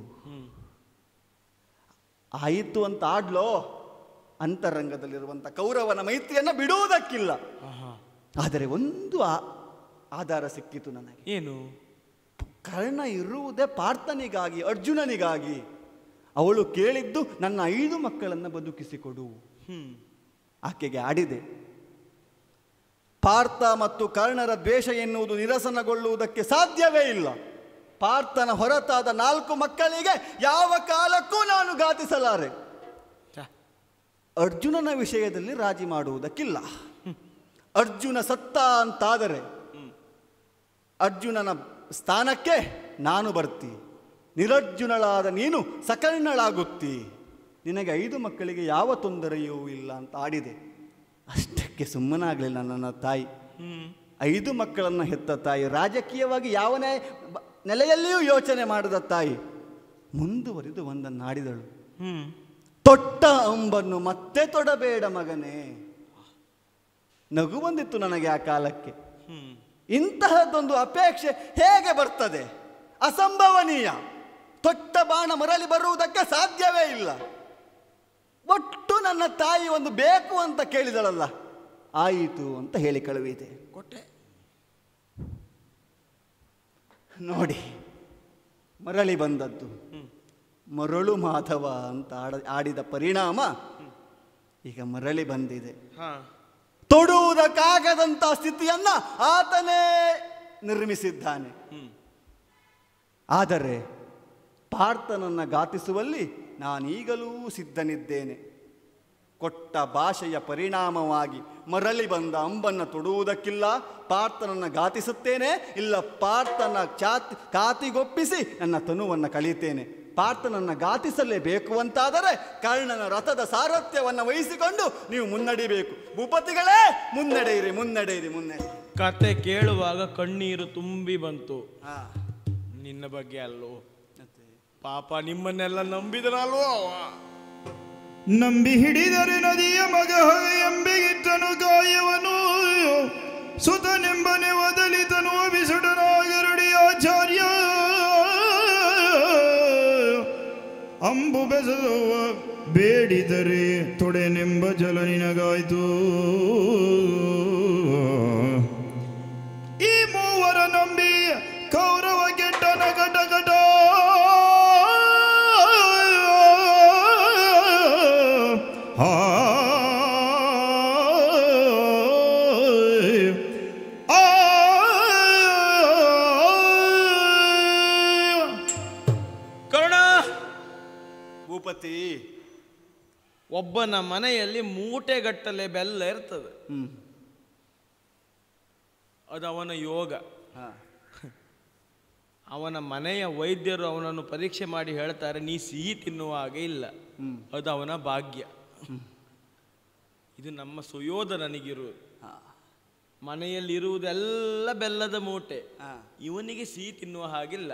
Speaker 2: ಆಯಿತು ಅಂತ ಆಡ್ಲೋ, ಅಂತರಂಗದಲ್ಲಿರುವಂಥ ಕೌರವನ ಮೈತ್ರಿಯನ್ನು ಬಿಡುವುದಕ್ಕಿಲ್ಲ. ಆದರೆ ಒಂದು ಆಧಾರ ಸಿಕ್ಕಿತು ನನಗೆ.
Speaker 4: ಏನು?
Speaker 2: ಕರ್ಣ ಇರುವುದೇ ಪಾರ್ಥನಿಗಾಗಿ, ಅರ್ಜುನನಿಗಾಗಿ. ಅವಳು ಕೇಳಿದ್ದು ನನ್ನ ಐದು ಮಕ್ಕಳನ್ನು ಬದುಕಿಸಿಕೊಡು. ಆಕೆಗೆ ಆಡಿದೆ. ಪಾರ್ಥ ಮತ್ತು ಕರ್ಣರ ದ್ವೇಷ ಎನ್ನುವುದು ನಿರಸನಗೊಳ್ಳುವುದಕ್ಕೆ ಸಾಧ್ಯವೇ ಇಲ್ಲ. ಪಾರ್ಥನ ಹೊರತಾದ ನಾಲ್ಕು ಮಕ್ಕಳಿಗೆ ಯಾವ ಕಾಲಕ್ಕೂ ನಾನು ಘಾತಿಸಲಾರೆ. ಅರ್ಜುನನ ವಿಷಯದಲ್ಲಿ ರಾಜಿ ಮಾಡುವುದಕ್ಕಿಲ್ಲ. ಅರ್ಜುನ ಸತ್ತ ಅಂತಾದರೆ ಅರ್ಜುನನ ಸ್ಥಾನಕ್ಕೆ ನಾನು ಬರ್ತಿ, ನಿರರ್ಜುನಳಾದ ನೀನು ಸಕರ್ಣಳಾಗುತ್ತಿ, ನಿನಗೆ ಐದು ಮಕ್ಕಳಿಗೆ ಯಾವ ತೊಂದರೆಯೂ ಇಲ್ಲ ಅಂತ ಆಡಿದೆ. ಅಷ್ಟಕ್ಕೆ ಸುಮ್ಮನಾಗಲಿಲ್ಲ ನನ್ನ ತಾಯಿ. ಐದು ಮಕ್ಕಳನ್ನು ಹೆತ್ತ ತಾಯಿ, ರಾಜಕೀಯವಾಗಿ ಯಾವನೇ ನೆಲೆಯಲ್ಲಿಯೂ ಯೋಚನೆ ಮಾಡಿದ ತಾಯಿ, ಮುಂದುವರಿದು ಒಂದನ್ನು ಆಡಿದಳು. ತೊಟ್ಟ ಅಂಬನ್ನು ಮತ್ತೆ ತೊಡಬೇಡ ಮಗನೇ. ನಗು ಬಂದಿತ್ತು ನನಗೆ ಆ ಕಾಲಕ್ಕೆ. ಇಂತಹದ್ದೊಂದು ಅಪೇಕ್ಷೆ ಹೇಗೆ ಬರ್ತದೆ? ಅಸಂಭವನೀಯ. ತೊಟ್ಟ ಬಾಣ ಮರಳಿ ಬರುವುದಕ್ಕೆ ಸಾಧ್ಯವೇ ಇಲ್ಲ. ಒಟ್ಟು ನನ್ನ ತಾಯಿ ಒಂದು ಬೇಕು ಅಂತ ಕೇಳಿದಳಲ್ಲ, ಆಯಿತು ಅಂತ ಹೇಳಿ ಕಳುಹಿದೆ, ಕೊಟ್ಟೆ. ನೋಡಿ, ಮರಳಿ ಬಂದದ್ದು ಮರಳು ಮಾಧವ ಅಂತ ಆಡ ಆಡಿದ ಪರಿಣಾಮ ಈಗ ಮರಳಿ ಬಂದಿದೆ. ತೊಡುವುದಕ್ಕಾಗದಂಥ ಸ್ಥಿತಿಯನ್ನ ಆತನೇ ನಿರ್ಮಿಸಿದ್ದಾನೆ. ಆದರೆ ಪಾರ್ಥನನ್ನು ಘಾತಿಸುವಲ್ಲಿ ನಾನೀಗಲೂ ಸಿದ್ಧನಿದ್ದೇನೆ. ಕೊಟ್ಟ ಭಾಷೆಯ ಪರಿಣಾಮವಾಗಿ ಮರಳಿ ಬಂದ ಅಂಬನ್ನು ತೊಡುವುದಕ್ಕಿಲ್ಲ, ಪಾರ್ಥನನ್ನು ಘಾತಿಸುತ್ತೇನೆ. ಇಲ್ಲ, ಪಾರ್ಥನ ಚಾತಿ ಕಾತಿಗೊಪ್ಪಿಸಿ ನನ್ನ ತನುವನ್ನು ಕಳೀತೇನೆ. ಪಾರ್ಥನನ್ನು ಘಾತಿಸಲೇಬೇಕು ಅಂತಾದರೆ ಕರ್ಣನ ರಥದ ಸಾರಥ್ಯವನ್ನು ವಹಿಸಿಕೊಂಡು ನೀವು ಮುನ್ನಡಿಬೇಕು. ಭೂಪತಿಗಳೇ, ಮುನ್ನಡೆಯಿರಿ ಮುನ್ನಡೆಯಿರಿ ಮುನ್ನಡೆ.
Speaker 4: ಕತೆ ಕೇಳುವಾಗ ಕಣ್ಣೀರು ತುಂಬಿ ಬಂತು. ನಿನ್ನ ಬಗ್ಗೆ ಅಲ್ಲೋ ಪಾಪ, ನಿಮ್ಮನ್ನೆಲ್ಲ ನಂಬಿದನಲ್ವೋ ಅವ.
Speaker 1: ನಂಬಿ ಹಿಡಿದರೆ ನದಿಯ ಮಗ ಎಂಬಿಗಿಟ್ಟನು ಗಾಯವನು, ಸುತನೆಂಬನೆ ಒದಲಿತನು ಅಭಿಸುಡನಾಗರುಡಿ ಆಚಾರ್ಯ. ಅಂಬು ಬೆಸವ ಬೇಡಿದರೆ ತೊಡೆನೆಂಬ ಜಲ ನಿನಗಾಯ್ತು. ಈ ಮೂವರ ನಂಬಿ ಕೌರವ ಗೆಡ್ಡ ನಗಟ ಗಟ ಆ
Speaker 2: ಭೂಪತಿ,
Speaker 4: ಒಬ್ಬನ ಮನೆಯಲ್ಲಿ ಮೂಟೆಗಟ್ಟಲೆ ಬೆಲ್ಲ ಇರ್ತದೆ. ಅದು ಅವನ ಯೋಗ. ಅವನ ಮನೆಯ ವೈದ್ಯರು ಅವನನ್ನು ಪರೀಕ್ಷೆ ಮಾಡಿ ಹೇಳ್ತಾರೆ, ನೀ ಸಿಹಿ ತಿನ್ನುವ ಹಾಗೆ ಇಲ್ಲ, ಅದು ಅವನ ಭಾಗ್ಯ. ಇದು ನಮ್ಮ ಸುಯೋಧನನಿಗಿರುವುದು. ಮನೆಯಲ್ಲಿರುವುದೆಲ್ಲ ಬೆಲ್ಲದ ಮೂಟೆ, ಇವನಿಗೆ ಸಿಹಿ ತಿನ್ನುವ ಹಾಗಿಲ್ಲ.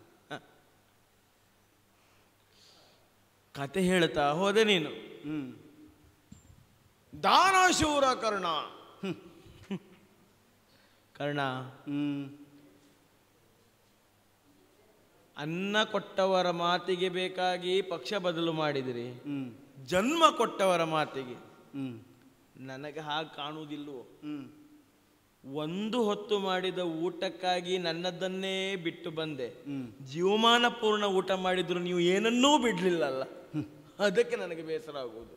Speaker 4: ಕತೆ ಹೇಳ್ತಾ ಹೋದೆ ನೀನು. ದಾನಶೂರ ಕರ್ಣ. ಕರ್ಣ, ಅನ್ನ ಕೊಟ್ಟವರ ಮಾತಿಗೆ ಬೇಕಾಗಿ ಪಕ್ಷ ಬದಲು ಮಾಡಿದಿರಿ, ಜನ್ಮ ಕೊಟ್ಟವರ ಮಾತಿಗೆ ನನಗೆ ಹಾಗೆ ಕಾಣುವುದಿಲ್ಲವೋ? ಒಂದು ಹೊತ್ತು ಮಾಡಿದ ಊಟಕ್ಕಾಗಿ ನನ್ನದನ್ನೇ ಬಿಟ್ಟು ಬಂದೆ. ಜೀವಮಾನ ಪೂರ್ಣ ಊಟ ಮಾಡಿದ್ರು ನೀವು ಏನನ್ನೂ ಬಿಡ್ಲಿಲ್ಲಲ್ಲ, ಅದಕ್ಕೆ ನನಗೆ ಬೇಸರ ಆಗುವುದು.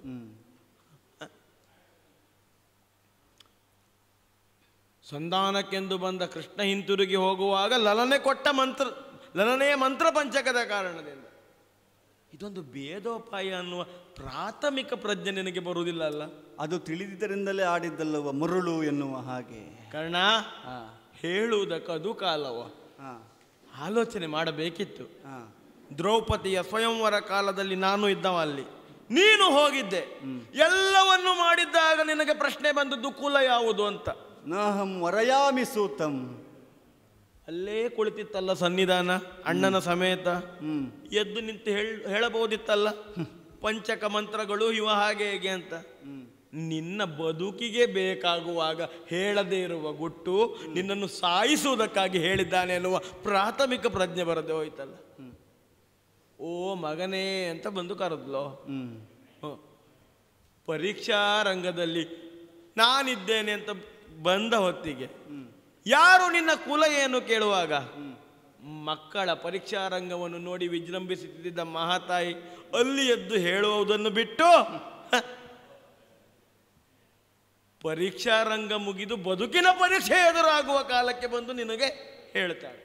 Speaker 4: ಸಂಧಾನಕ್ಕೆಂದು ಬಂದ ಕೃಷ್ಣ ಹಿಂತಿರುಗಿ ಹೋಗುವಾಗ ಲಲನೆ ಕೊಟ್ಟ ಮಂತ್ರ, ಲಲನೆಯ ಮಂತ್ರ ಪಂಚಕದ ಕಾರಣದಿಂದ ಇದೊಂದು ಭೇದೋಪಾಯ ಅನ್ನುವ ಪ್ರಾಥಮಿಕ ಪ್ರಜ್ಞೆ ನಿನಗೆ ಬರುವುದಿಲ್ಲ ಅಲ್ಲ?
Speaker 2: ಅದು ತಿಳಿದಿದ್ದರಿಂದಲೇ ಆಡಿದ್ದಲ್ಲವ ಮರುಳು ಎನ್ನುವ ಹಾಗೆ.
Speaker 4: ಕರ್ಣ, ಹೇಳುವುದಕ್ಕದು ಕಾಲವ, ಆಲೋಚನೆ ಮಾಡಬೇಕಿತ್ತು. ದ್ರೌಪದಿಯ ಸ್ವಯಂವರ ಕಾಲದಲ್ಲಿ ನಾನು ಇದ್ದವ, ಅಲ್ಲಿ ನೀನು ಹೋಗಿದ್ದೆ. ಎಲ್ಲವನ್ನು ಮಾಡಿದ್ದಾಗ ನಿನಗೆ ಪ್ರಶ್ನೆ ಬಂದದ್ದು ಕುಲ ಯಾವುದು ಅಂತ.
Speaker 2: ನಾಹಂ ವರಯಾಮಿ ಸೂತಂ.
Speaker 4: ಅಲ್ಲೇ ಕುಳಿತಿತ್ತಲ್ಲ ಸನ್ನಿಧಾನ, ಅಣ್ಣನ ಸಮೇತ. ಎದ್ದು ನಿಂತು ಹೇಳ ಹೇಳಬಹುದಿತ್ತಲ್ಲ ಪಂಚಕ ಮಂತ್ರಗಳು ಇವ ಹಾಗೆ ಹೇಗೆ ಅಂತ. ನಿನ್ನ ಬದುಕಿಗೆ ಬೇಕಾಗುವಾಗ ಹೇಳದೇ ಇರುವ ಗುಟ್ಟು ನಿನ್ನನ್ನು ಸಾಯಿಸುವುದಕ್ಕಾಗಿ ಹೇಳಿದ್ದಾನೆ ಅನ್ನುವ ಪ್ರಾಥಮಿಕ ಪ್ರಜ್ಞೆ ಬರದೆ ಹೋಯ್ತಲ್ಲ. ಓ ಮಗನೇ ಅಂತ ಬಂದು ಕರೆದ್ಲೋ. ಪರೀಕ್ಷಾ ರಂಗದಲ್ಲಿ ನಾನಿದ್ದೇನೆ ಅಂತ ಬಂದ ಹೊತ್ತಿಗೆ ಯಾರು ನಿನ್ನ ಕುಲ ಏನು ಕೇಳುವಾಗ ಮಕ್ಕಳ ಪರೀಕ್ಷಾ ರಂಗವನ್ನು ನೋಡಿ ವಿಜೃಂಭಿಸುತ್ತಿದ್ದ ಮಹಾತಾಯಿ ಅಲ್ಲಿ ಎದ್ದು ಹೇಳುವುದನ್ನು ಬಿಟ್ಟು ಪರೀಕ್ಷಾ ರಂಗ ಮುಗಿದು ಬದುಕಿನ ಪರೀಕ್ಷೆ ಎದುರಾಗುವ ಕಾಲಕ್ಕೆ ಬಂದು ನಿನಗೆ ಹೇಳ್ತಾಳೆ.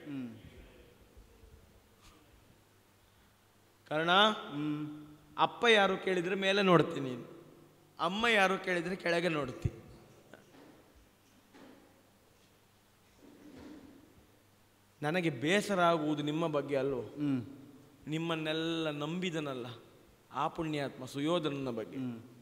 Speaker 4: ಕಾರಣ, ಅಪ್ಪ ಯಾರು ಕೇಳಿದ್ರೆ ಮೇಲೆ ನೋಡ್ತೀನಿ, ಅಮ್ಮ ಯಾರು ಕೇಳಿದ್ರೆ ಕೆಳಗೆ ನೋಡ್ತೀನಿ. ನನಗೆ ಬೇಸರ ಆಗುವುದು ನಿಮ್ಮ ಬಗ್ಗೆ ಅಲ್ಲೋ, ನಿಮ್ಮನ್ನೆಲ್ಲ ನಂಬಿದನಲ್ಲ ಆ ಪುಣ್ಯಾತ್ಮ ಸುಯೋಧನನ ಬಗ್ಗೆ.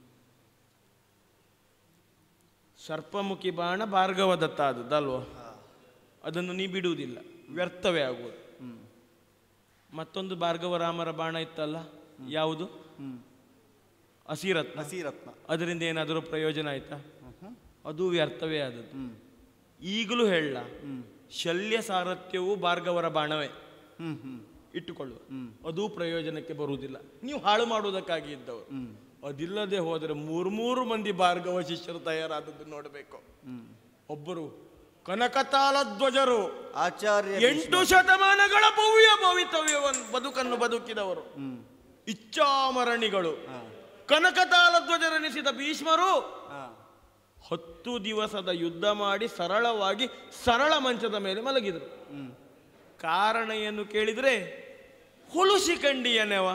Speaker 4: ಸರ್ಪಮುಖಿ ಬಾಣ ಭಾರ್ಗವದತ್ತ ಆದದ್ದಲ್ವೋ, ಅದನ್ನು ನೀ ಬಿಡುವುದಿಲ್ಲ, ವ್ಯರ್ಥವೇ ಆಗುವುದು. ಮತ್ತೊಂದು ಭಾರ್ಗವರಾಮರ ಬಾಣ ಇತ್ತಲ್ಲ, ಯಾವುದು? ಹಸಿರತ್ನ.
Speaker 2: ಹಸಿರತ್ನ.
Speaker 4: ಅದರಿಂದ ಏನಾದರೂ ಪ್ರಯೋಜನ ಆಯ್ತಾ? ಅದು ವ್ಯರ್ಥವೇ ಆದದ್ದು. ಈಗಲೂ ಹೇಳ, ಶಲ್ಯ ಸಾರಥ್ಯವು ಭಾರ್ಗವರ ಬಾಣವೇ, ಇಟ್ಟುಕೊಳ್ಳುವ. ಅದು ಪ್ರಯೋಜನಕ್ಕೆ ಬರುವುದಿಲ್ಲ, ನೀವು ಹಾಳು ಮಾಡುವುದಕ್ಕಾಗಿ ಇದ್ದವರು. ಅದಿಲ್ಲದೆ ಹೋದರೆ ಮೂರು ಮೂರು ಮಂದಿ ಭಾರ್ಗವ ಶಿಷ್ಯರು ತಯಾರಾದದ್ದು ನೋಡಬೇಕು. ಒಬ್ಬರು ಕನಕತಾಲ ಧ್ವಜರು,
Speaker 2: ಆಚಾರ್ಯ,
Speaker 4: ಎಂಟು ಶತಮಾನಗಳ ಭವ್ಯ ಭವಿತವ್ಯವನ್ನು ಬದುಕನ್ನು ಬದುಕಿದವರು, ಇಚ್ಛಾಮರಣಿಗಳು. ಕನಕತಾಲ ಧ್ವಜರೆನಿಸಿದ ಭೀಷ್ಮರು ಹತ್ತು ದಿವಸದ ಯುದ್ಧ ಮಾಡಿ ಸರಳವಾಗಿ ಸರಳ ಮಂಚದ ಮೇಲೆ ಮಲಗಿದರು. ಕಾರಣ ಏನು ಕೇಳಿದರೆ, ಹುಳುಸಿ ಕಂಡಿಯನೆವ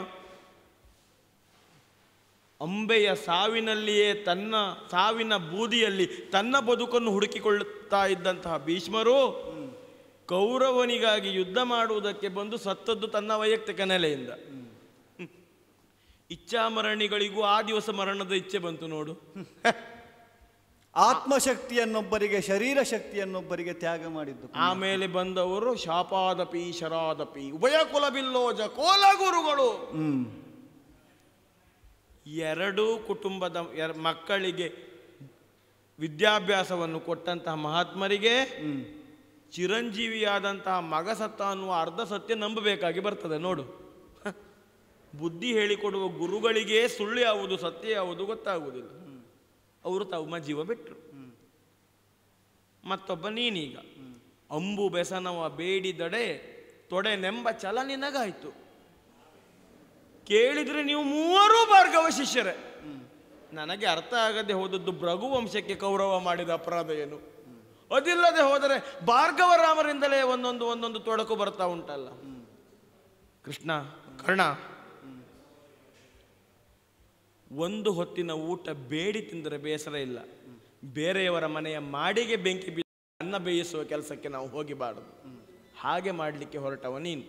Speaker 4: ಅಂಬೆಯ ಸಾವಿನಲ್ಲಿಯೇ ತನ್ನ ಸಾವಿನ ಬೂದಿಯಲ್ಲಿ ತನ್ನ ಬದುಕನ್ನು ಹುಡುಕಿಕೊಳ್ಳುತ್ತಾ ಇದ್ದಂತಹ ಭೀಷ್ಮರು ಕೌರವನಿಗಾಗಿ ಯುದ್ಧ ಮಾಡುವುದಕ್ಕೆ ಬಂದು ಸತ್ತದ್ದು ತನ್ನ ವೈಯಕ್ತಿಕ ನೆಲೆಯಿಂದ. ಇಚ್ಛಾಮರಣಿಗಳಿಗೂ ಆ ದಿವಸ ಮರಣದ ಇಚ್ಛೆ ಬಂತು ನೋಡು.
Speaker 2: ಆತ್ಮಶಕ್ತಿಯನ್ನೊಬ್ಬರಿಗೆ ಶರೀರ ಶಕ್ತಿಯನ್ನೊಬ್ಬರಿಗೆ ತ್ಯಾಗ ಮಾಡಿದ್ದು.
Speaker 4: ಆಮೇಲೆ ಬಂದವರು ಶಾಪಾದಪಿ ಶರಾದಪಿ ಉಭಯ ಕುಲಬಿಲ್ಲೋಜ ಕೋಲ ಗುರುಗಳು. ಎರಡೂ ಕುಟುಂಬದ ಮಕ್ಕಳಿಗೆ ವಿದ್ಯಾಭ್ಯಾಸವನ್ನು ಕೊಟ್ಟಂತಹ ಮಹಾತ್ಮರಿಗೆ ಚಿರಂಜೀವಿಯಾದಂತಹ ಮಗ ಸತ್ತ ಅನ್ನುವ ಅರ್ಧ ಸತ್ಯ ನಂಬಬೇಕಾಗಿ ಬರ್ತದೆ ನೋಡು. ಬುದ್ಧಿ ಹೇಳಿಕೊಡುವ ಗುರುಗಳಿಗೆ ಸುಳ್ಳು ಯಾವುದು ಸತ್ಯ ಯಾವುದು ಗೊತ್ತಾಗುವುದಿಲ್ಲ. ಅವರು ತಮ್ಮ ಜೀವ ಬಿಟ್ಟರು. ಮತ್ತೊಬ್ಬ ನೀನೀಗ ಅಂಬು ಬೆಸನವ ಬೇಡಿದಡೆ ತೊಡೆ ನೆಂಬ ಛಲ ನಿನಗಾಯ್ತು. ಕೇಳಿದ್ರೆ ನೀವು ಮೂವರೂ ಭಾರ್ಗವ ಶಿಷ್ಯರೇ. ನನಗೆ ಅರ್ಥ ಆಗದೆ ಹೋದದ್ದು ಭೃಗುವಂಶಕ್ಕೆ ಕೌರವ ಮಾಡಿದ ಅಪರಾಧ ಏನು. ಅದಿಲ್ಲದೆ ಹೋದರೆ ಭಾರ್ಗವ ರಾಮರಿಂದಲೇ ಒಂದೊಂದು ಒಂದೊಂದು ತೊಡಕು ಬರ್ತಾ ಉಂಟಲ್ಲ. ಕೃಷ್ಣ ಕರ್ಣ, ಒಂದು ಹೊತ್ತಿನ ಊಟ ಬೇಡಿ ತಿಂದರೆ ಬೇಸರ ಇಲ್ಲ. ಬೇರೆಯವರ ಮನೆಯ ಮಾಡಿಗೆ ಬೆಂಕಿ ಬಿದ್ದು ಅನ್ನ ಬೇಯಿಸುವ ಕೆಲಸಕ್ಕೆ ನಾವು ಹೋಗಿಬಾರದು. ಹಾಗೆ ಮಾಡಲಿಕ್ಕೆ ಹೊರಟವ ನೀನು.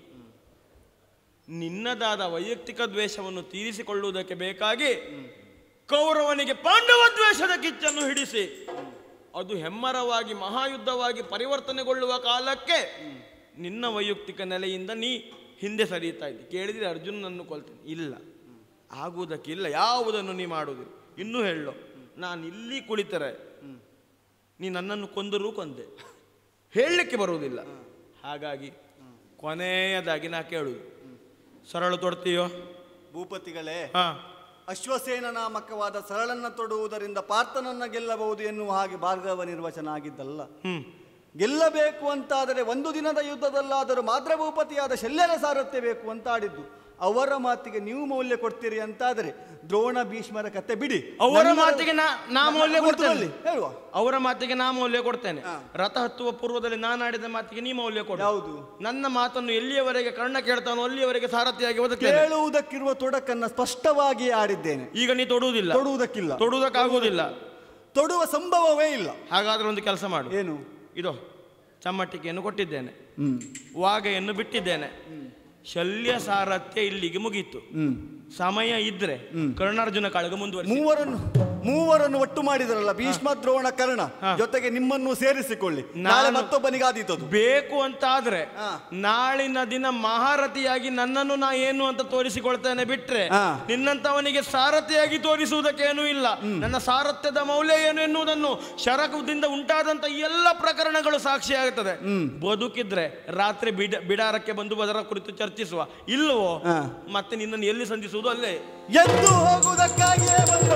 Speaker 4: ನಿನ್ನದಾದ ವೈಯಕ್ತಿಕ ದ್ವೇಷವನ್ನು ತೀರಿಸಿಕೊಳ್ಳುವುದಕ್ಕೆ ಬೇಕಾಗಿ ಕೌರವನಿಗೆ ಪಾಂಡವ ದ್ವೇಷದ ಕಿಚ್ಚನ್ನು ಹಿಡಿಸಿ ಅದು ಹೆಮ್ಮರವಾಗಿ ಮಹಾಯುದ್ಧವಾಗಿ ಪರಿವರ್ತನೆಗೊಳ್ಳುವ ಕಾಲಕ್ಕೆ ನಿನ್ನ ವೈಯಕ್ತಿಕ ನೆಲೆಯಿಂದ ನೀ ಹಿಂದೆ ಸರಿಯುತ್ತಾ ಇದ್ದಿ. ಕೇಳಿದರೆ ಅರ್ಜುನನನ್ನು ಕೊಲ್ತೇನೆ. ಇಲ್ಲ, ಆಗುವುದಕ್ಕಿಲ್ಲ. ಯಾವುದನ್ನು ನೀ ಮಾಡುವುದಿಲ್ಲ. ಇನ್ನೂ ಹೇಳೋ, ನಾನು ಇಲ್ಲಿ ಕುಳಿತರೆ ನೀ ನನ್ನನ್ನು ಕೊಂದರೂ ಕೊಂದೆ, ಹೇಳಲಿಕ್ಕೆ ಬರುವುದಿಲ್ಲ. ಹಾಗಾಗಿ ಕೊನೆಯದಾಗಿ ನಾ ಕೇಳುವುದು, ಸರಳು ತೊಡ್ತೀಯೋ?
Speaker 2: ಭೂಪತಿಗಳೇ,
Speaker 4: ಹಾ,
Speaker 2: ಅಶ್ವಸೇನ ನಾಮಕವಾದ ಸರಳನ್ನ ತೊಡುವುದರಿಂದ ಪಾರ್ಥನನ್ನ ಗೆಲ್ಲಬಹುದು ಎನ್ನುವ ಹಾಗೆ ಭಾರ್ಗವ ನಿರ್ವಚನ ಆಗಿದ್ದಲ್ಲ.
Speaker 4: ಹ್ಮ್
Speaker 2: ಗೆಲ್ಲಬೇಕು ಅಂತಾದರೆ ಒಂದು ದಿನದ ಯುದ್ಧದಲ್ಲಾದರೂ ಮಾತ್ರ ಭೂಪತಿಯಾದ ಶಲ್ಯರ ಸಾರಥ್ಯ ಬೇಕು ಅಂತ ಆಡಿದ್ದು. ಅವರ ಮಾತಿಗೆ ನೀವು ಮೌಲ್ಯ ಕೊಡ್ತೀರಿ ಅಂತಾದರೆ ದ್ರೋಣ ಭೀಷ್ಮರ ಕತೆ ಬಿಡಿ.
Speaker 4: ಅವರ ಮಾತಿಗೆ ನಾ ಮೌಲ್ಯ ಕೊಡ್ತೇನೆ.
Speaker 2: ಹೇಳುವ
Speaker 4: ಅವರ ಮಾತಿಗೆ ನಾ ಮೌಲ್ಯ ಕೊಡ್ತೇನೆ. ರಥ ಹತ್ತುವ ಪೂರ್ವದಲ್ಲಿ ನಾನು ಆಡಿದ ಮಾತಿಗೆ ನೀ ಮೌಲ್ಯ ಕೊಡು.
Speaker 2: ಯಾವುದು?
Speaker 4: ನನ್ನ ಮಾತನ್ನು ಎಲ್ಲಿಯವರೆಗೆ ಕರ್ಣ ಕೇಳ್ತಾನೋ ಅಲ್ಲಿಯವರೆಗೆ ಸಾರಥಿಯಾಗಿ ಬದುಕುತ್ತೇನೆ.
Speaker 2: ಕೇಳುವುದಕ್ಕಿರುವ ತೊಡಕನ್ನ ಸ್ಪಷ್ಟವಾಗಿ ಆಡಿದ್ದೇನೆ.
Speaker 4: ಈಗ ನೀ ತೊಡುವುದಿಲ್ಲ.
Speaker 2: ತೊಡುವುದಕ್ಕಿಲ್ಲ,
Speaker 4: ತೊಡುವುದಕ್ಕಾಗುವುದಿಲ್ಲ,
Speaker 2: ತೊಡುವ ಸಂಭವವೇ ಇಲ್ಲ.
Speaker 4: ಹಾಗಾದ್ರೆ ಒಂದು ಕೆಲಸ ಮಾಡು.
Speaker 2: ಏನು?
Speaker 4: ಇದು ಚಮ್ಮಟ್ಟಿಗೆಯನ್ನು ಕೊಟ್ಟಿದ್ದೇನೆ, ವಾಗೆಯನ್ನು ಬಿಟ್ಟಿದ್ದೇನೆ, ಶಲ್ಯ ಸಾರಥ್ಯ ಇಲ್ಲಿಗೆ ಮುಗೀತು. ಸಮಯ ಇದ್ರೆ ಕರ್ಣಾರ್ಜುನ ಕಾಳಗ ಮುಂದುವರಿಸಿ.
Speaker 2: ಮೂವರನ್ನು ಮೂವರನ್ನು ಒಟ್ಟು ಮಾಡಿದ್ರಲ್ಲ, ಭೀಷ್ಮ ದ್ರೋಣ ಕರ್ಣ ಜೊತೆಗೆ ನಿಮ್ಮನ್ನು ಸೇರಿಸಿಕೊಳ್ಳಿ. ನಾಳೆ ಮತ್ತೊಬ್ಬನಿಗಾದೀತದು.
Speaker 4: ಬೇಕು ಅಂತ ಆದ್ರೆ ನಾಳಿನ ದಿನ ಮಹಾರಥಿಯಾಗಿ ನನ್ನನ್ನು ನಾ ಏನು ಅಂತ ತೋರಿಸಿಕೊಳ್ತೇನೆ. ಬಿಟ್ರೆ ನಿನ್ನಂತವನಿಗೆ ಸಾರಥಿಯಾಗಿ ತೋರಿಸುವುದಕ್ಕೇನೂ ಇಲ್ಲ. ನನ್ನ ಸಾರಥ್ಯದ ಮೌಲ್ಯ ಏನು ಎನ್ನುವುದನ್ನು ಶರಕದಿಂದ ಉಂಟಾದಂತ ಎಲ್ಲ ಪ್ರಕರಣಗಳು ಸಾಕ್ಷಿಯಾಗುತ್ತದೆ. ಬದುಕಿದ್ರೆ ರಾತ್ರಿ ಬಿಡ ಬಿಡಾರಕ್ಕೆ ಬಂದು ಅದರ ಕುರಿತು ಚರ್ಚಿಸುವ. ಇಲ್ಲವೋ ಮತ್ತೆ ನಿನ್ನನ್ನು ಎಲ್ಲಿ ಸಂಧಿಸುವುದು? ಅಲ್ಲೇ
Speaker 2: ಎದ್ದು ಹೋಗುವುದಕ್ಕಾಗಿಯೇ ಬಂದು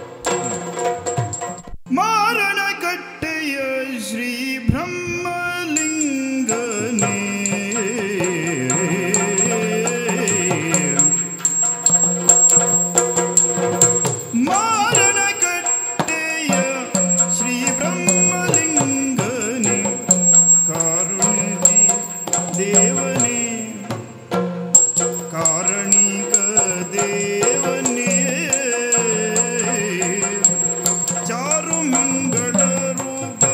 Speaker 1: ಮಾರಣ ಕಟ್ಟೆಯ ಶ್ರೀ ಬ್ರಹ್ಮಲಿಂಗನೇ ಮಾರಣ ಕಟ್ಟೆಯ ಶ್ರೀ ಬ್ರಹ್ಮಲಿಂಗನೇ ಕಾರುಣಿಸಿ ದೇವನೇ ಕಾರಣಿಕ ದೇವನೇ ಚಾರು ಮಂಗಳ ರೂಪ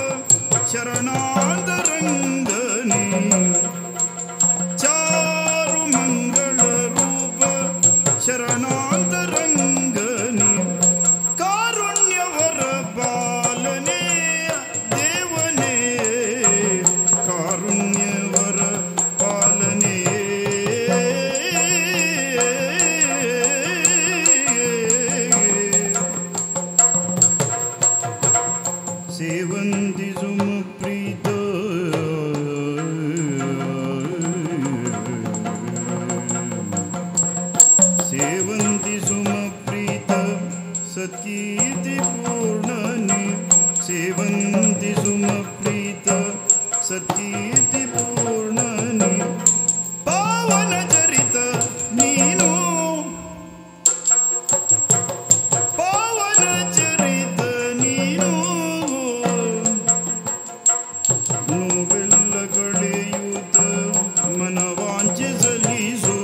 Speaker 1: ಶರಣಾಂತರಂಗನೇ ಚಾರು ಮಂಗಳ ರೂಪ ಶರಣಾಂತರಂಗನೇ ಕಾರುಣ್ಯವರ ಬಾಲನೇ ದೇವನೇ ಕಾರುಣ್ಯವರ ಪಾಲನೆ ಸೇವಂತಿ ಸುಮಪ್ರೀತ ಸೇವಂತಿ ಸುಮಪ್ರೀತ ಸತ್ಕೀರ್ತಿ ಪೂರ್ಣನೆ ಸೇವಂತಿ ಸುಮಪ್ರೀತ ಸತ್ಕೀರ್ತಿ ಪೂರ್ಣನೆ ಪಾವನ ಚರಿತ ನೀನು ಪಾವನ ಚರಿತ ನೀನು ನೋವೆಲ್ಲ ಕಳೆಯುತ್ತ ಮನವಾಂಚೆ ಸಲ್ಲಿಸು